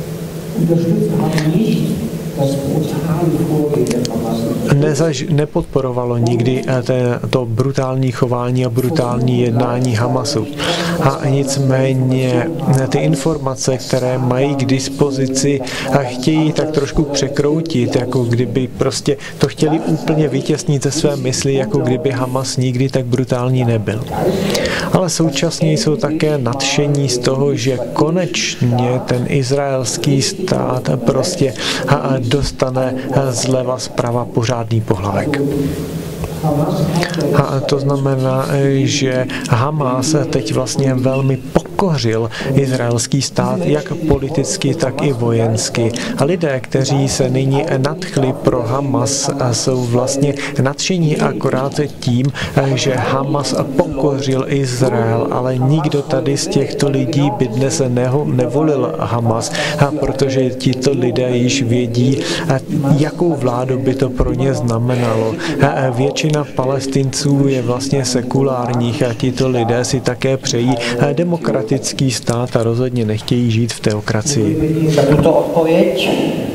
Nezaž, nepodporovalo nikdy té, to brutální chování a brutální jednání Hamasu. A nicméně ty informace, které mají k dispozici, a chtějí tak trošku překroutit, jako kdyby prostě to chtěli úplně vytěsnit ze své mysli, jako kdyby Hamas nikdy tak brutální nebyl. Ale současně jsou také nadšení z toho, že konečně ten izraelský stát prostě dostane zleva zprava pořádný pohlavek. A to znamená, že Hamas teď vlastně velmi pokořil izraelský stát, jak politicky, tak i vojensky. A lidé, kteří se nyní nadchli pro Hamas, jsou vlastně nadšení akorát tím, že Hamas pokořil Izrael, ale nikdo tady z těchto lidí by dnes neho, nevolil Hamas, protože tito lidé již vědí, jakou vládu by to pro ně znamenalo. Většina Palestinců je vlastně sekulárních a tito lidé si také přejí demokratický stát a rozhodně nechtějí žít v teokracii. Za tuto odpověď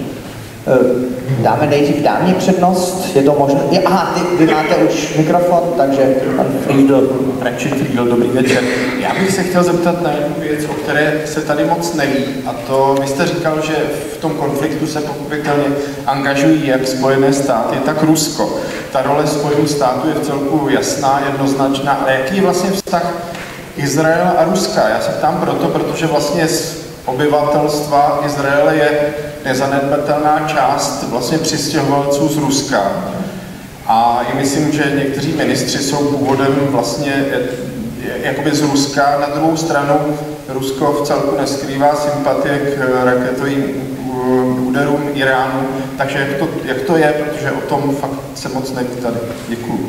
dáme nejdřív dámě přednost, je to možné? Aha, ty, vy máte už mikrofon, takže pan Friedl. Radši Friedl, dobrý večer. Já bych se chtěl zeptat na jednu věc, o které se tady moc neví, a to vy jste říkal, že v tom konfliktu se pochopitelně angažují jak Spojené státy, tak Rusko. Ta role Spojených států je v celku jasná, jednoznačná, ale jaký je vlastně vztah Izraela a Ruska? Já se ptám proto, protože vlastně z obyvatelstva Izraele je nezanedbatelná část vlastně přistěhovalců z Ruska. A i myslím, že někteří ministři jsou původem vlastně jakoby z Ruska. Na druhou stranu Rusko v celku neskrývá sympatie k raketovým úderům Iránu. Takže jak to, jak to je, protože o tom fakt se moc neví tady. Děkuju.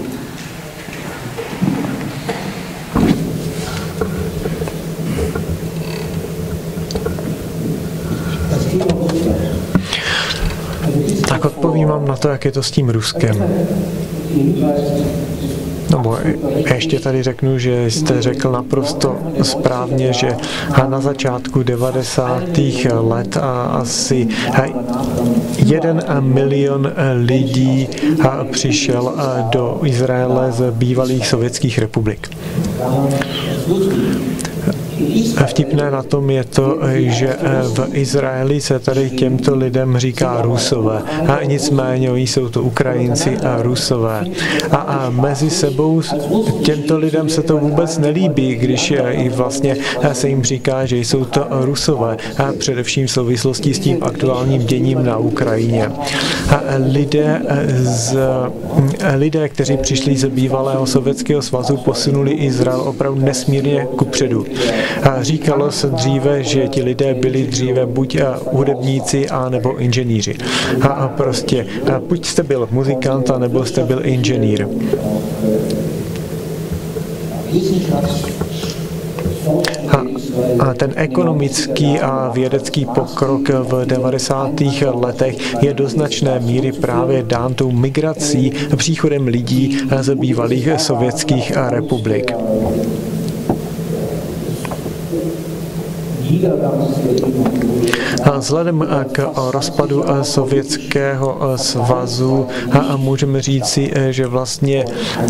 Tak odpovím vám na to, jak je to s tím Ruskem. No, ještě tady řeknu, že jste řekl naprosto správně, že na začátku devadesátých let asi jeden milion lidí přišel do Izraele z bývalých sovětských republik. Vtipné na tom je to, že v Izraeli se tady těmto lidem říká Rusové. A nicméně oni jsou to Ukrajinci a Rusové. A, a mezi sebou těmto lidem se to vůbec nelíbí, když i vlastně se jim říká, že jsou to Rusové. A především v souvislosti s tím aktuálním děním na Ukrajině. A lidé, z, lidé, kteří přišli z bývalého Sovětského svazu, posunuli Izrael opravdu nesmírně kupředu. A říkalo se dříve, že ti lidé byli dříve buď hudebníci, a nebo inženýři. A prostě buď jste byl muzikant, a nebo jste byl inženýr. A, a ten ekonomický a vědecký pokrok v devadesátých letech je do značné míry právě dán tou migrací, příchodem lidí z bývalých sovětských republik. Vzhledem k rozpadu Sovětského svazu můžeme říci, že vlastně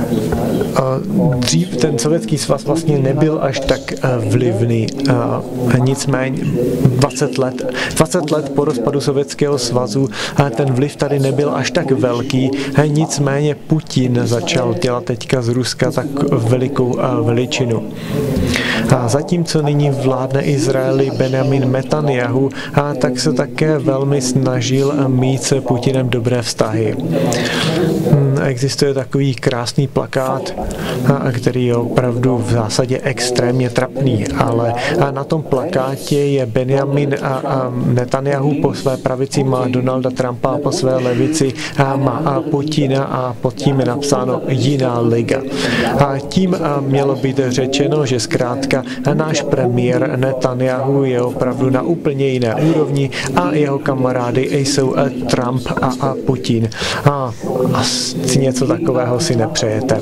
dřív ten Sovětský svaz vlastně nebyl až tak vlivný. Nicméně dvacet let, dvacet let po rozpadu Sovětského svazu ten vliv tady nebyl až tak velký. Nicméně Putin začal dělat teďka z Ruska tak velikou veličinu. A zatímco nyní vládne Izraeli Benjamin Netanjahu, a tak se také velmi snažil mít se Putinem dobré vztahy. Existuje takový krásný plakát, který je opravdu v zásadě extrémně trapný, ale na tom plakátě je Benjamin Netanjahu, po své pravici má Donalda Trumpa a po své levici má Putina a pod tím je napsáno Jiná liga. A tím mělo být řečeno, že zkrátka náš premiér Netanjahu je opravdu na úplně jiné úrovni a jeho kamarády jsou Trump a, a Putin. A asi něco takového si nepřejete.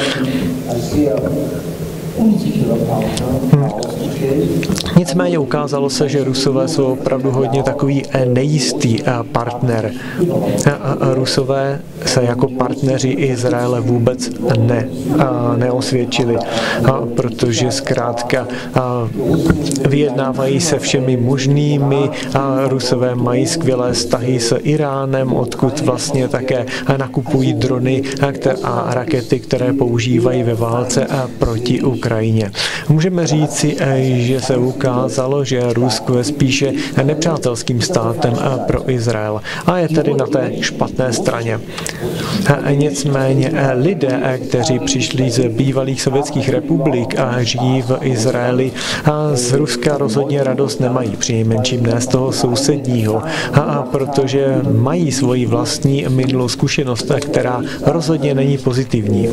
Hmm. Nicméně ukázalo se, že Rusové jsou opravdu hodně takový nejistý partner. Rusové se jako partneři Izraele vůbec ne, neosvědčili, protože zkrátka vyjednávají se všemi možnými. Rusové mají skvělé vztahy s Iránem, odkud vlastně také nakupují drony a rakety, které používají ve válce proti Ukrajině. Můžeme říci, že se ukázalo, že Rusko je spíše nepřátelským státem pro Izrael a je tedy na té špatné straně. Nicméně lidé, kteří přišli z bývalých sovětských republik a žijí v Izraeli, z Ruska rozhodně radost nemají, přinejmenším ne z toho sousedního, a protože mají svoji vlastní minulou zkušenost, která rozhodně není pozitivní.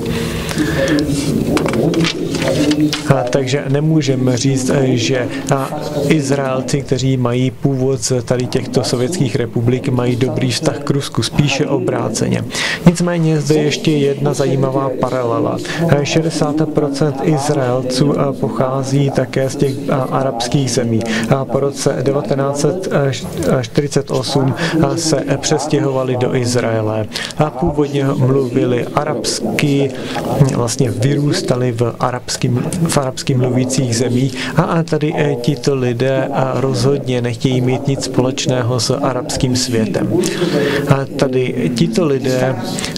A takže nemůžeme říct, že Izraelci, kteří mají původ z tady těchto sovětských republik, mají dobrý vztah k Rusku, spíše obráceně. Nicméně zde ještě jedna zajímavá paralela. šedesát procent Izraelců pochází také z těch arabských zemí. Po roce devatenáct set čtyřicet osm se přestěhovali do Izraele. Původně mluvili arabsky, vlastně vyrůstali v arabským, v arabsky mluvících zemích a tady tito lidé rozhodně nechtějí mít nic společného s arabským světem. A tady tito lidé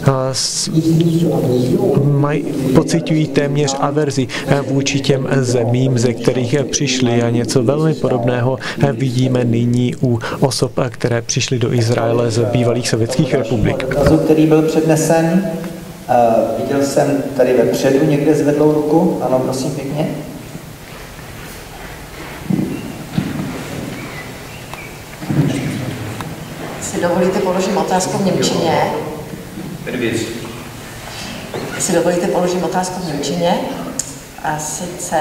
mají, pociťují téměř averzi vůči těm zemím, ze kterých přišli a něco velmi podobného vidíme nyní u osob, které přišly do Izraele z bývalých sovětských republik. Který byl přednesen, uh, viděl jsem tady vepředu někde zvedlou ruku. Ano, prosím pěkně. Si dovolíte, položím otázku v němčině. Si dovolíte, položím otázku v němčině. A sice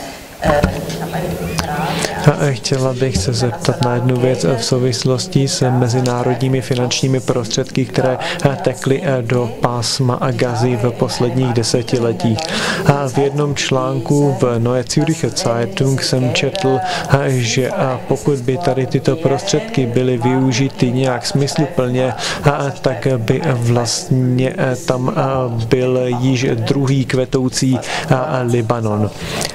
chtěla bych se zeptat na jednu věc v souvislosti s mezinárodními finančními prostředky, které tekly do pásma Gazy v posledních desetiletích. V jednom článku v Neue Zürcher Zeitung jsem četl, že pokud by tady tyto prostředky byly využity nějak smysluplně, tak by vlastně tam byl již druhý kvetoucí Libanon.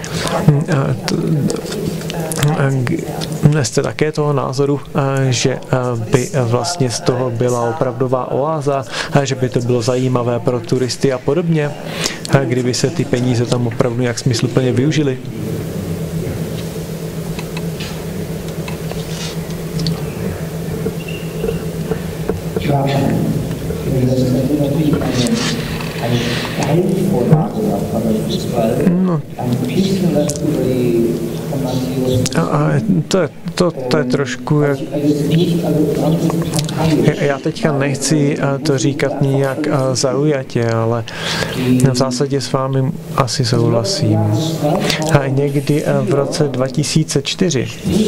Jste také toho názoru, že by vlastně z toho byla opravdová oáza, že by to bylo zajímavé pro turisty a podobně, kdyby se ty peníze tam opravdu nějak smysluplně využily? No. A to, je, to, to je trošku jak... Já teďka nechci to říkat nijak zaujatě, ale v zásadě s vámi asi souhlasím. A někdy v roce dva tisíce čtyři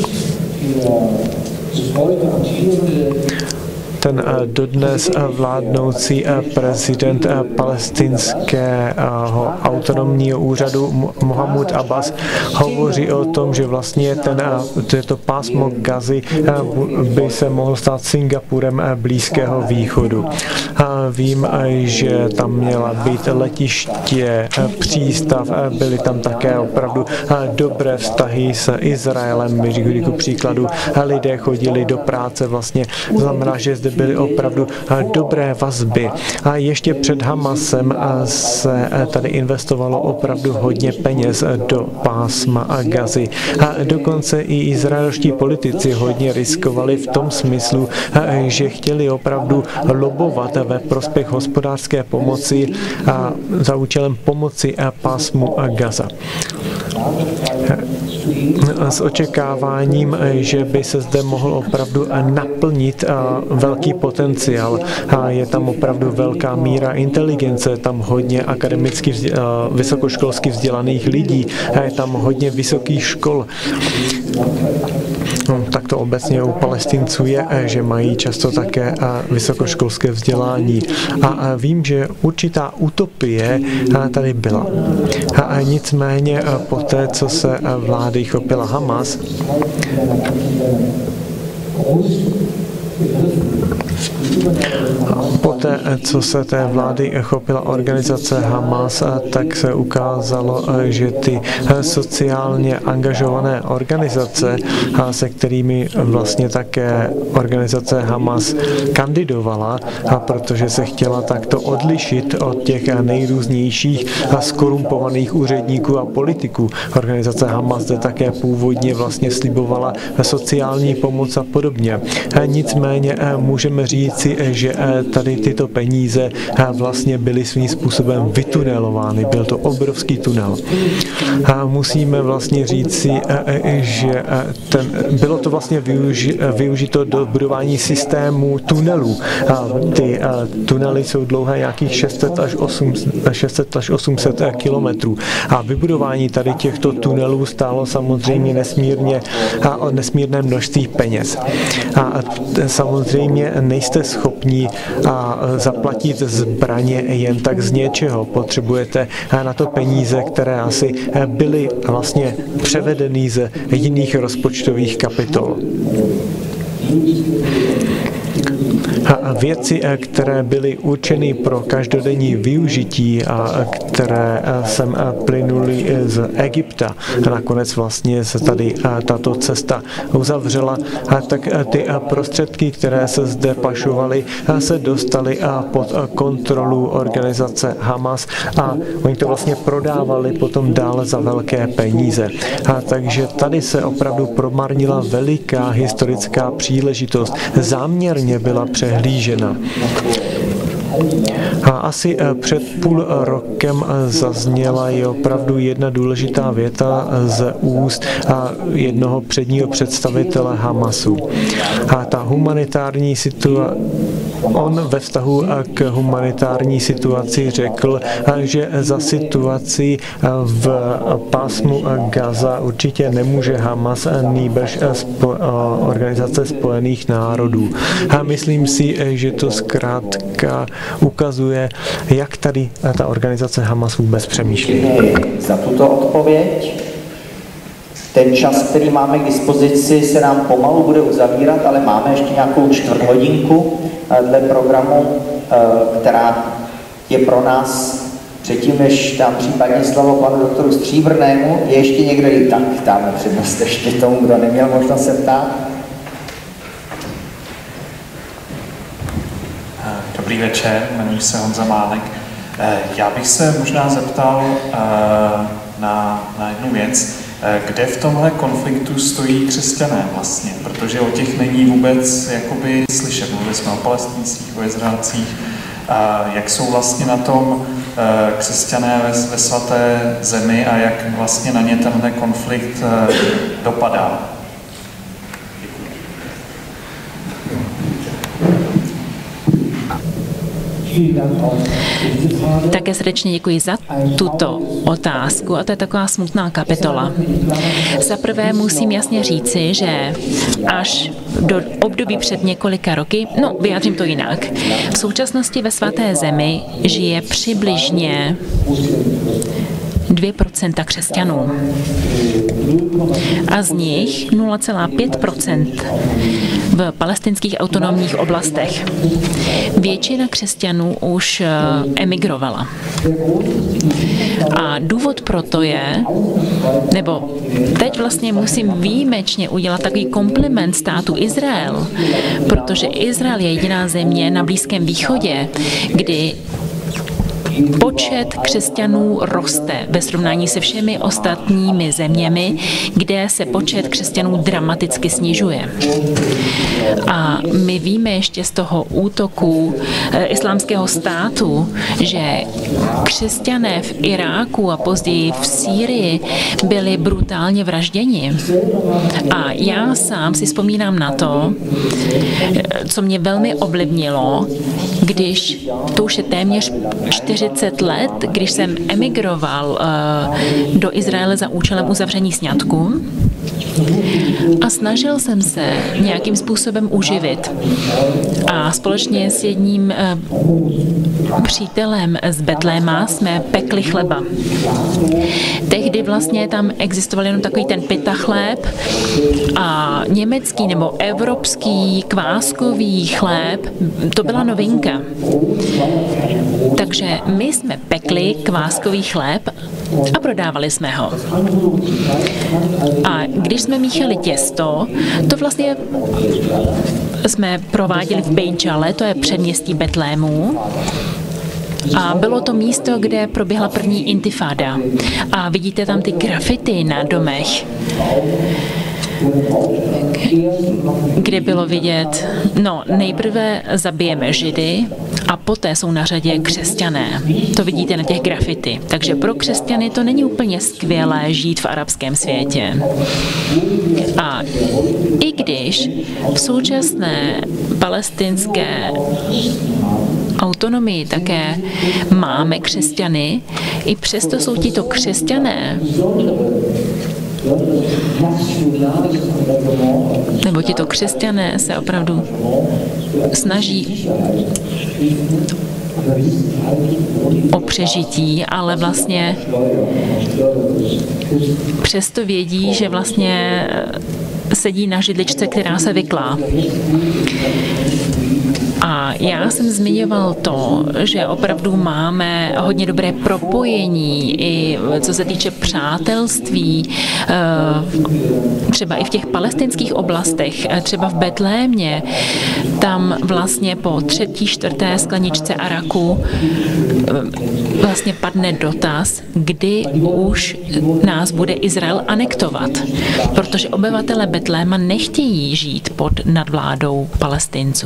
ten dodnes vládnoucí prezident palestinského autonomního úřadu Mohamud Abbas hovoří o tom, že vlastně ten, to pásmo Gazy by se mohlo stát Singapurem Blízkého východu. Vím, že tam měla být letiště, přístav, byly tam také opravdu dobré vztahy s Izraelem, když ku příkladu lidé chodili do práce, vlastně znamená, že zde byly opravdu dobré vazby. A ještě před Hamasem se tady investovalo opravdu hodně peněz do pásma Gazy. A dokonce i izraelští politici hodně riskovali v tom smyslu, že chtěli opravdu lobovat ve prospěch hospodářské pomoci a za účelem pomoci pásmu Gaza. S očekáváním, že by se zde mohl opravdu naplnit velký potenciál. Je tam opravdu velká míra inteligence, je tam hodně akademicky vysokoškolsky vzdělaných lidí, je tam hodně vysokých škol. Tak to obecně u Palestinců je, že mají často také vysokoškolské vzdělání. A vím, že určitá utopie tady byla. A nicméně poté, co se vlády chopila Hamas, Poté, co se té vlády chopila organizace Hamas, tak se ukázalo, že ty sociálně angažované organizace, se kterými vlastně také organizace Hamas kandidovala, protože se chtěla takto odlišit od těch nejrůznějších skorumpovaných úředníků a politiků. Organizace Hamas zde také původně vlastně slibovala sociální pomoc a podobně. Nicméně můžeme říci, že tady tyto peníze vlastně byly svým způsobem vytunelovány. Byl to obrovský tunel. A musíme vlastně říci, že ten, bylo to vlastně využi, využito do budování systému tunelů. A ty tunely jsou dlouhé nějakých šest set až osm set kilometrů. A vybudování tady těchto tunelů stálo samozřejmě nesmírně a o nesmírné množství peněz. A samozřejmě nejste schopni a zaplatit zbraně jen tak z něčeho. Potřebujete na to peníze, které asi byly vlastně převedeny z jiných rozpočtových kapitol. A věci, které byly určeny pro každodenní využití a které sem plynuly z Egypta, nakonec vlastně se tady tato cesta uzavřela, tak ty prostředky, které se zde pašovaly, se dostaly pod kontrolu organizace Hamas a oni to vlastně prodávali potom dále za velké peníze. A takže tady se opravdu promarnila veliká historická příležitost. Záměrně byla přehlížena. A asi před půl rokem zazněla je opravdu jedna důležitá věta z úst jednoho předního představitele Hamasu. A ta humanitární situace, on ve vztahu k humanitární situaci řekl, že za situaci v pásmu Gaza určitě nemůže Hamas nýbrž Organizace spojených národů. A myslím si, že to zkrátka ukazuje, jak tady ta organizace Hamas vůbec přemýšlí. Za tuto odpověď. Ten čas, který máme k dispozici, se nám pomalu bude uzavírat, ale máme ještě nějakou čtvrt hodinku dle programu, která je pro nás, předtím, než dám případně slovo panu doktoru Stříbrnému, je ještě někdo i tak, dáme přednost ještě tomu, kdo neměl možnost se ptát. Dobrý večer, jmenuji se Honza Málek. Já bych se možná zeptal na, na jednu věc. Kde v tomhle konfliktu stojí křesťané vlastně? Protože o těch není vůbec jakoby slyšet. Mluvili jsme o Palestincích, o Izraelcích. Jak jsou vlastně na tom křesťané ve, ve svaté zemi a jak vlastně na ně tenhle konflikt dopadá? Také srdečně děkuji za tuto otázku a to je taková smutná kapitola. Za prvé musím jasně říci, že až do období před několika roky, no vyjádřím to jinak, v současnosti ve svaté zemi žije přibližně dvě procenta křesťanů. A z nich nula celá pět procent v palestinských autonomních oblastech. Většina křesťanů už emigrovala. A důvod pro to je, nebo teď vlastně musím výjimečně udělat takový kompliment státu Izrael, protože Izrael je jediná země na Blízkém východě, kdy počet křesťanů roste ve srovnání se všemi ostatními zeměmi, kde se počet křesťanů dramaticky snižuje. A my víme ještě z toho útoku islámského státu, že křesťané v Iráku a později v Sýrii byli brutálně vražděni. A já sám si vzpomínám na to, co mě velmi ovlivnilo, když to už je téměř čtyřicet let, když jsem emigroval uh, do Izraele za účelem uzavření sňatku. A snažil jsem se nějakým způsobem uživit. A společně s jedním přítelem z Betléma jsme pekli chleba. Tehdy vlastně tam existoval jenom takový ten pita chléb a německý nebo evropský kváskový chléb, to byla novinka. Takže my jsme pekli kváskový chléb a prodávali jsme ho. A když jsme míchali těsto, to vlastně jsme prováděli v Bejtžale, to je předměstí Betlému. A bylo to místo, kde proběhla první intifáda. A vidíte tam ty grafity na domech, kde bylo vidět, no nejprve zabijeme Židy a poté jsou na řadě křesťané. To vidíte na těch grafity. Takže pro křesťany to není úplně skvělé žít v arabském světě. A i když v současné palestinské autonomii také máme křesťany, i přesto jsou tito křesťané nebo tito křesťané se opravdu snaží o přežití, ale vlastně přesto vědí, že vlastně sedí na židličce, která se vyklá. A já jsem zmiňoval to, že opravdu máme hodně dobré propojení i co se týče přátelství, třeba i v těch palestinských oblastech, třeba v Betlémě, tam vlastně po třetí, čtvrté skleničce araku vlastně padne dotaz, kdy už nás bude Izrael anektovat, protože obyvatele Betléma nechtějí žít pod nadvládou Palestinců.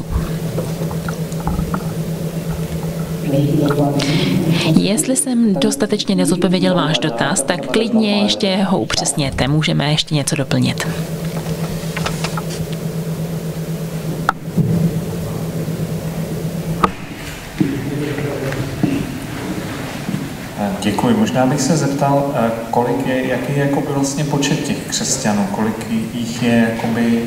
Jestli jsem dostatečně nezodpověděl váš dotaz, tak klidně ještě ho upřesněte. Můžeme ještě něco doplnit. Děkuji. Možná bych se zeptal, kolik je, jaký je jakoby vlastně počet těch křesťanů, kolik jich je, jakoby,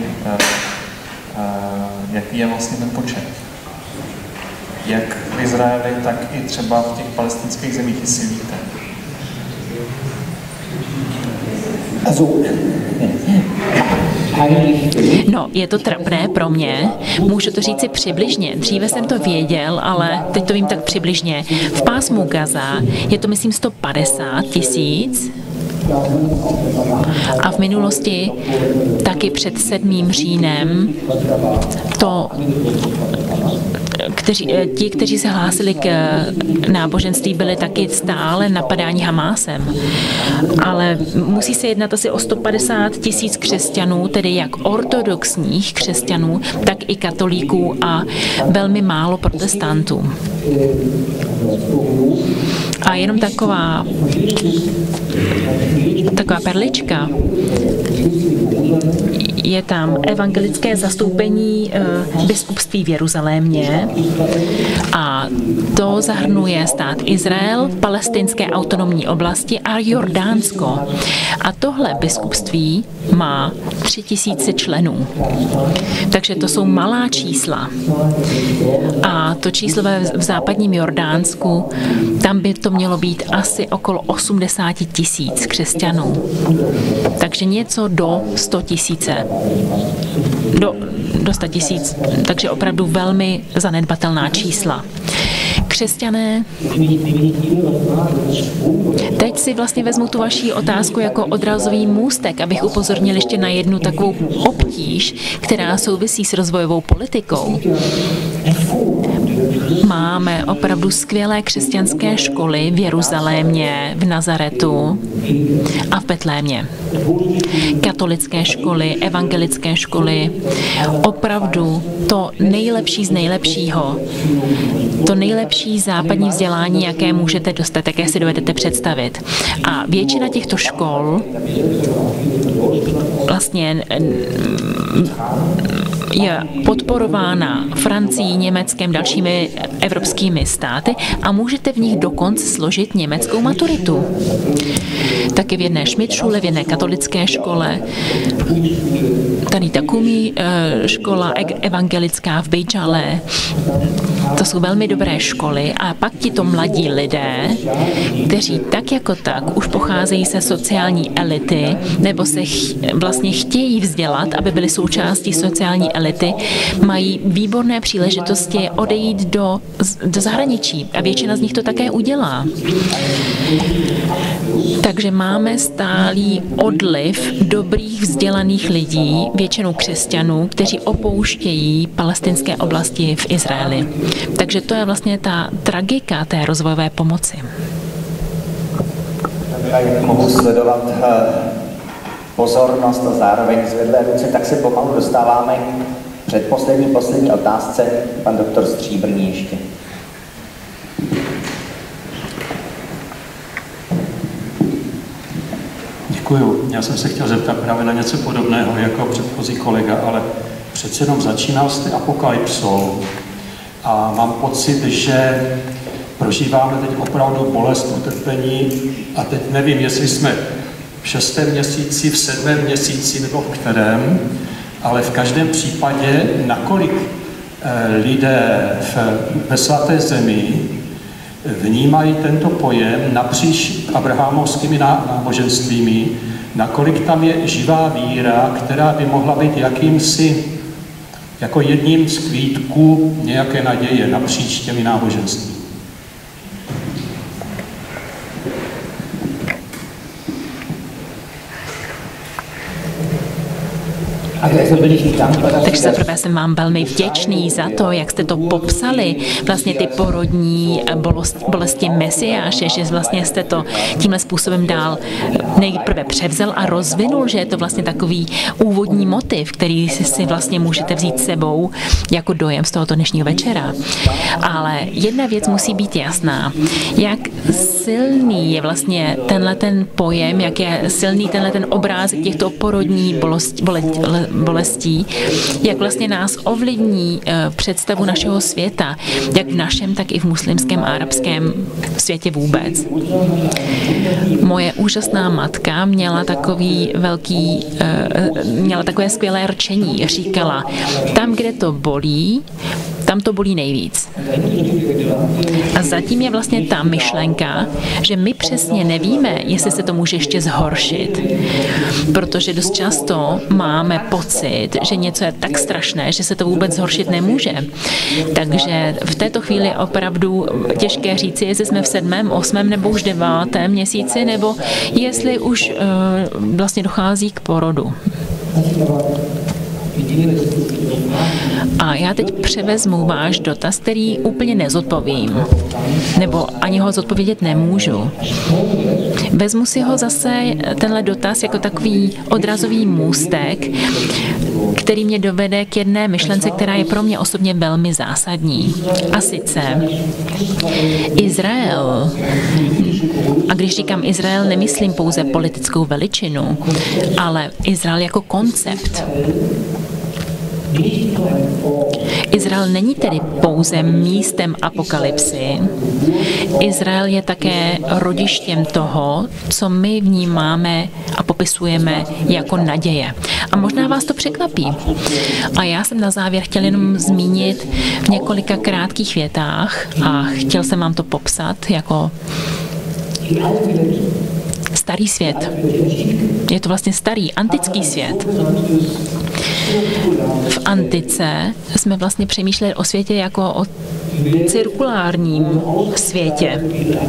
jaký je vlastně ten počet? Jak v Izraeli, tak i třeba v těch palestinských zemích, jestli víte. No, je to trapné pro mě. Můžu to říci přibližně. Dříve jsem to věděl, ale teď to vím tak přibližně. V pásmu Gaza je to, myslím, sto padesát tisíc. A v minulosti taky před sedmým říjnem to kteří, ti, kteří se hlásili k náboženství, byli taky stále napadáni Hamásem. Ale musí se jednat asi o sto padesát tisíc křesťanů, tedy jak ortodoxních křesťanů, tak i katolíků a velmi málo protestantů. A jenom taková taková perlička. Je tam evangelické zastoupení uh, biskupství v Jeruzalémě a to zahrnuje stát Izrael, palestinské autonomní oblasti a Jordánsko. A tohle biskupství má tři tisíce členů. Takže to jsou malá čísla. A to číslo v západním Jordánsku, tam by to mělo být asi okolo osmdesát tisíc křesťanů. Takže něco do sto tisíce. Do, do sto tisíc. Takže opravdu velmi zanedbatelná čísla. Křesťané. Teď si vlastně vezmu tu vaši otázku jako odrazový můstek, abych upozornil ještě na jednu takovou obtíž, která souvisí s rozvojovou politikou. Máme opravdu skvělé křesťanské školy v Jeruzalémě, v Nazaretu a v Betlémě. Katolické školy, evangelické školy, opravdu to nejlepší z nejlepšího, to nejlepší západní vzdělání, jaké můžete dostat, jaké si dovedete představit. A většina těchto škol vlastně je podporována Francií, Německem, dalšími evropskými státy a můžete v nich dokonce složit německou maturitu. Taky v jedné Schmidt-šule, v jedné katolické škole, tady Takumi škola evangelická v Bejžale. To jsou velmi dobré školy a pak tito mladí lidé, kteří tak jako tak už pocházejí se sociální elity nebo se ch- vlastně chtějí vzdělat, aby byli součástí sociální elity, mají výborné příležitosti odejít do, do zahraničí a většina z nich to také udělá. Takže máme stálý odliv dobrých vzdělaných lidí, většinou křesťanů, kteří opouštějí palestinské oblasti v Izraeli. Takže to je vlastně ta tragika té rozvojové pomoci. Jak mohu sledovat pozornost a zároveň zvedlé ruce, tak se pomalu dostáváme k předposlední, poslední otázce. Pan doktor Stříbrný ještě. Děkuju. Já jsem se chtěl zeptat právě na něco podobného jako předchozí kolega, ale přece jenom začínal jste apokalypsou a mám pocit, že prožíváme teď opravdu bolest, utrpení a teď nevím, jestli jsme v šestém měsíci, v sedmém měsíci nebo v kterém, ale v každém případě, nakolik lidé ve svaté zemi vnímají tento pojem napříč abrahamovskými náboženstvími, nakolik tam je živá víra, která by mohla být jakýmsi, jako jedním z kvítků nějaké naděje napříč těmi náboženství. Takže zaprvé jsem vám velmi vděčný za to, jak jste to popsali, vlastně ty porodní bolesti Mesiáše, že vlastně jste to tímhle způsobem dál nejprve převzal a rozvinul, že je to vlastně takový úvodní motiv, který si vlastně můžete vzít sebou jako dojem z tohoto dnešního večera. Ale jedna věc musí být jasná, jak silný je vlastně tenhle ten pojem, jak je silný tenhle ten obrázek těchto porodní bolesti, bolestí, jak vlastně nás ovlivní představu našeho světa, jak v našem, tak i v muslimském a arabském světě vůbec. Moje úžasná matka měla takový velký, měla takové skvělé rčení. Říkala, tam, kde to bolí, tam to bolí nejvíc. A zatím je vlastně ta myšlenka, že my přesně nevíme, jestli se to může ještě zhoršit. Protože dost často máme pocit, že něco je tak strašné, že se to vůbec zhoršit nemůže. Takže v této chvíli je opravdu těžké říci, jestli jsme v sedmém, osmém nebo už devátém měsíci, nebo jestli už uh, vlastně dochází k porodu. A já teď převezmu váš dotaz, který úplně nezodpovím, nebo ani ho zodpovědět nemůžu. Vezmu si ho zase, tenhle dotaz, jako takový odrazový můstek, který mě dovede k jedné myšlence, která je pro mě osobně velmi zásadní. A sice Izrael, a když říkám Izrael, nemyslím pouze politickou veličinu, ale Izrael jako koncept. Izrael není tedy pouze místem apokalypsy. Izrael je také rodištěm toho, co my vnímáme a popisujeme jako naděje. A možná vás to překvapí. A já jsem na závěr chtěl jenom zmínit v několika krátkých větách a chtěl jsem vám to popsat jako starý svět. Je to vlastně starý, antický svět. V antice jsme vlastně přemýšleli o světě jako o cirkulárním světě.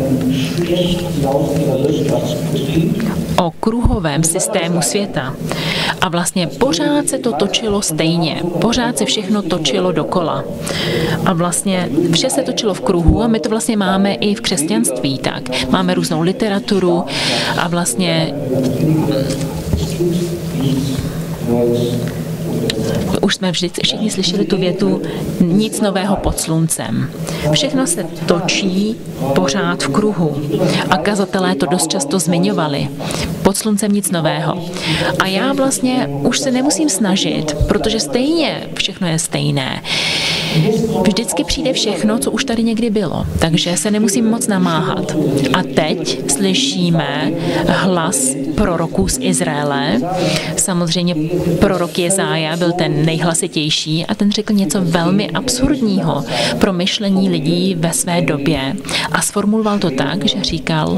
O kruhovém systému světa. A vlastně pořád se to točilo stejně. Pořád se všechno točilo dokola. A vlastně vše se točilo v kruhu a my to vlastně máme i v křesťanství tak. Máme různou literaturu a vlastně už jsme vždy, všichni slyšeli tu větu nic nového pod sluncem. Všechno se točí pořád v kruhu a kazatelé to dost často zmiňovali. Pod sluncem nic nového. A já vlastně už se nemusím snažit, protože stejně všechno je stejné. Vždycky přijde všechno, co už tady někdy bylo, takže se nemusím moc namáhat. A teď slyšíme hlas proroků z Izraele. Samozřejmě prorok Jezája byl ten nejhlasitější a ten řekl něco velmi absurdního pro myšlení lidí ve své době. A sformuloval to tak, že říkal,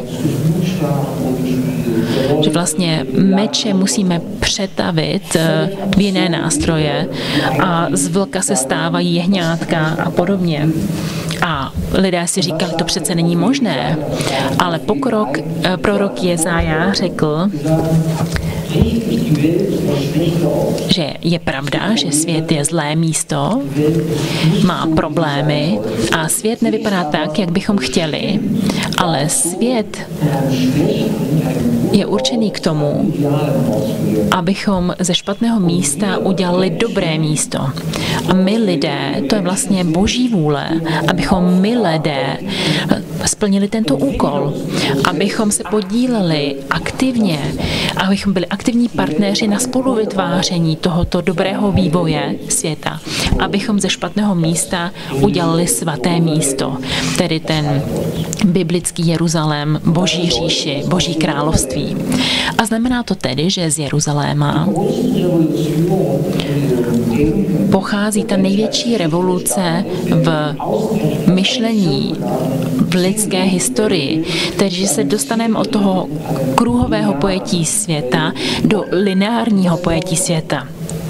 že vlastně meče musíme přetavit v jiné nástroje a z vlka se stávají jehňátka a podobně. A lidé si říkali, to přece není možné, ale pokrok, prorok Jezája řekl, že je pravda, že svět je zlé místo, má problémy a svět nevypadá tak, jak bychom chtěli, ale svět je určený k tomu, abychom ze špatného místa udělali dobré místo. A my lidé, to je vlastně boží vůle, abychom my lidé splnili tento úkol, abychom se podíleli aktivně, abychom byli aktivní partneři na spoluvytváření tohoto dobrého vývoje světa, abychom ze špatného místa udělali svaté místo, tedy ten biblický Jeruzalém, boží říši, boží království. A znamená to tedy, že z Jeruzaléma pochází ta největší revoluce v myšlení, v lidské historii, tedy že se dostaneme od toho kruhového pojetí světa do lineárního pojetí světa.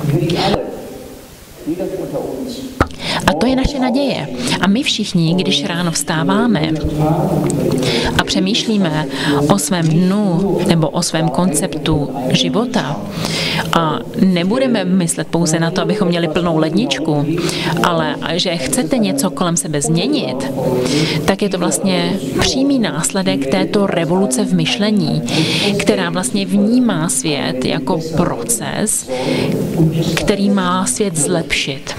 A to je naše naděje. A my všichni, když ráno vstáváme a přemýšlíme o svém dnu nebo o svém konceptu života a nebudeme myslet pouze na to, abychom měli plnou ledničku, ale že chcete něco kolem sebe změnit, tak je to vlastně přímý následek této revoluce v myšlení, která vlastně vnímá svět jako proces, který má svět zlepšit.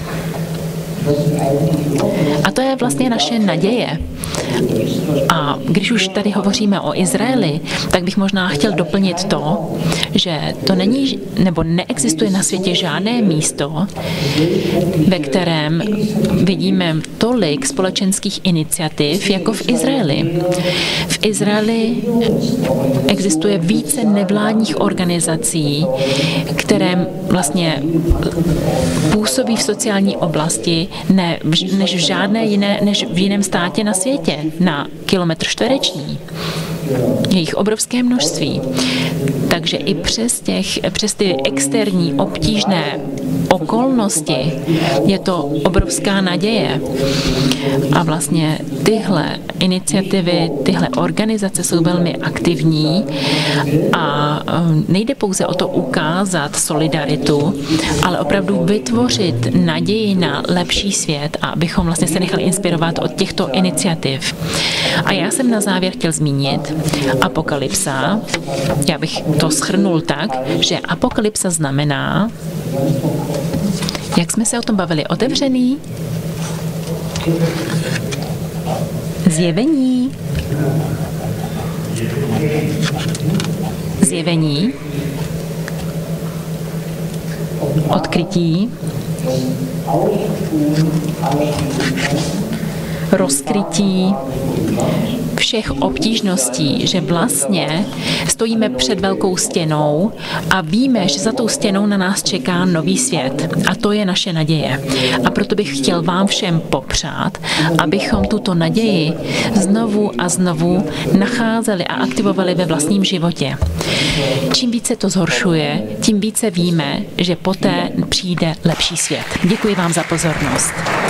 A to je vlastně naše naděje. A když už tady hovoříme o Izraeli, tak bych možná chtěl doplnit to, že to není, nebo neexistuje na světě žádné místo, ve kterém vidíme tolik společenských iniciativ, jako v Izraeli. V Izraeli existuje více nevládních organizací, které vlastně působí v sociální oblasti ne, než v žádné jiné, než v jiném státě na světě, na kilometr čtvereční. Je jich obrovské množství. Takže i přes, těch, přes ty externí obtížné okolnosti je to obrovská naděje. A vlastně tyhle iniciativy, tyhle organizace jsou velmi aktivní a nejde pouze o to ukázat solidaritu, ale opravdu vytvořit naději na lepší svět a abychom vlastně se nechali inspirovat od těchto iniciativ. A já jsem na závěr chtěl zmínit apokalypsa. Já bych to shrnul tak, že apokalypsa znamená, jak jsme se o tom bavili, otevřený, zjevení, zjevení, odkrytí, rozkrytí všech obtížností, že vlastně stojíme před velkou stěnou a víme, že za tou stěnou na nás čeká nový svět. A to je naše naděje. A proto bych chtěl vám všem popřát, abychom tuto naději znovu a znovu nacházeli a aktivovali ve vlastním životě. Čím více to zhoršuje, tím více víme, že poté přijde lepší svět. Děkuji vám za pozornost.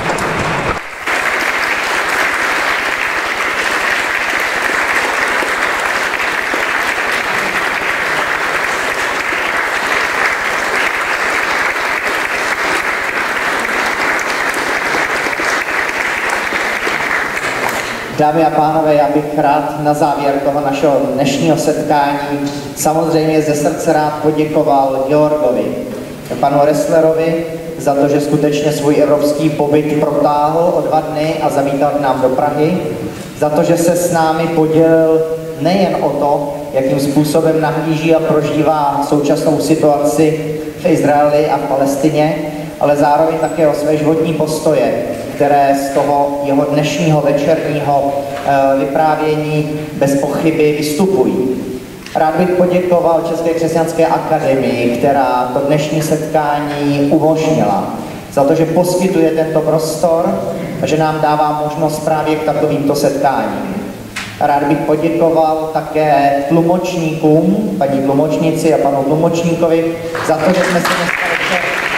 Dámy a pánové, já bych rád na závěr toho našeho dnešního setkání samozřejmě ze srdce rád poděkoval Georgovi, panu Resslerovi za to, že skutečně svůj evropský pobyt protáhl o dva dny a zavítal k nám do Prahy, za to, že se s námi podělil nejen o to, jakým způsobem nahlíží a prožívá současnou situaci v Izraeli a v Palestině, ale zároveň také o své životní postoje, které z toho jeho dnešního večerního vyprávění bez pochyby vystupují. Rád bych poděkoval České křesťanské akademii, která to dnešní setkání umožnila, za to, že poskytuje tento prostor a že nám dává možnost právě k takovýmto setkáním. Rád bych poděkoval také tlumočníkům, paní tlumočnici a panu tlumočníkovi, za to, že jsme si dneska večer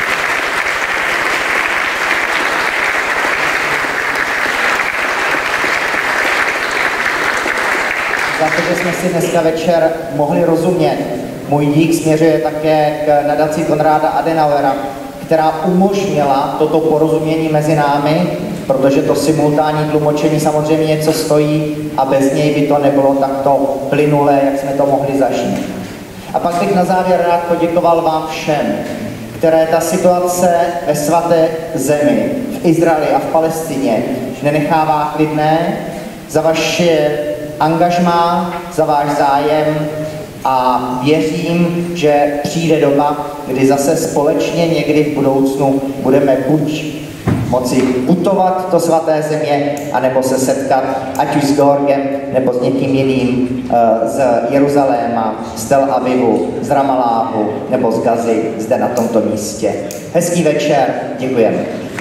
za to, že jsme si dneska večer mohli rozumět. Můj dík směřuje také k nadaci Konráda Adenauera, která umožnila toto porozumění mezi námi, protože to simultánní tlumočení samozřejmě něco stojí a bez něj by to nebylo takto plynulé, jak jsme to mohli zažít. A pak bych na závěr rád poděkoval vám všem, které ta situace ve svaté zemi, v Izraeli a v Palestině nenechává klidné, za vaše angažmá, za váš zájem a věřím, že přijde doba, kdy zase společně někdy v budoucnu budeme buď moci putovat do svaté země, anebo se setkat ať už s Georgem, nebo s někým jiným z Jeruzaléma, z Tel Avivu, z Ramaláhu, nebo z Gazy, zde na tomto místě. Hezký večer, děkujeme.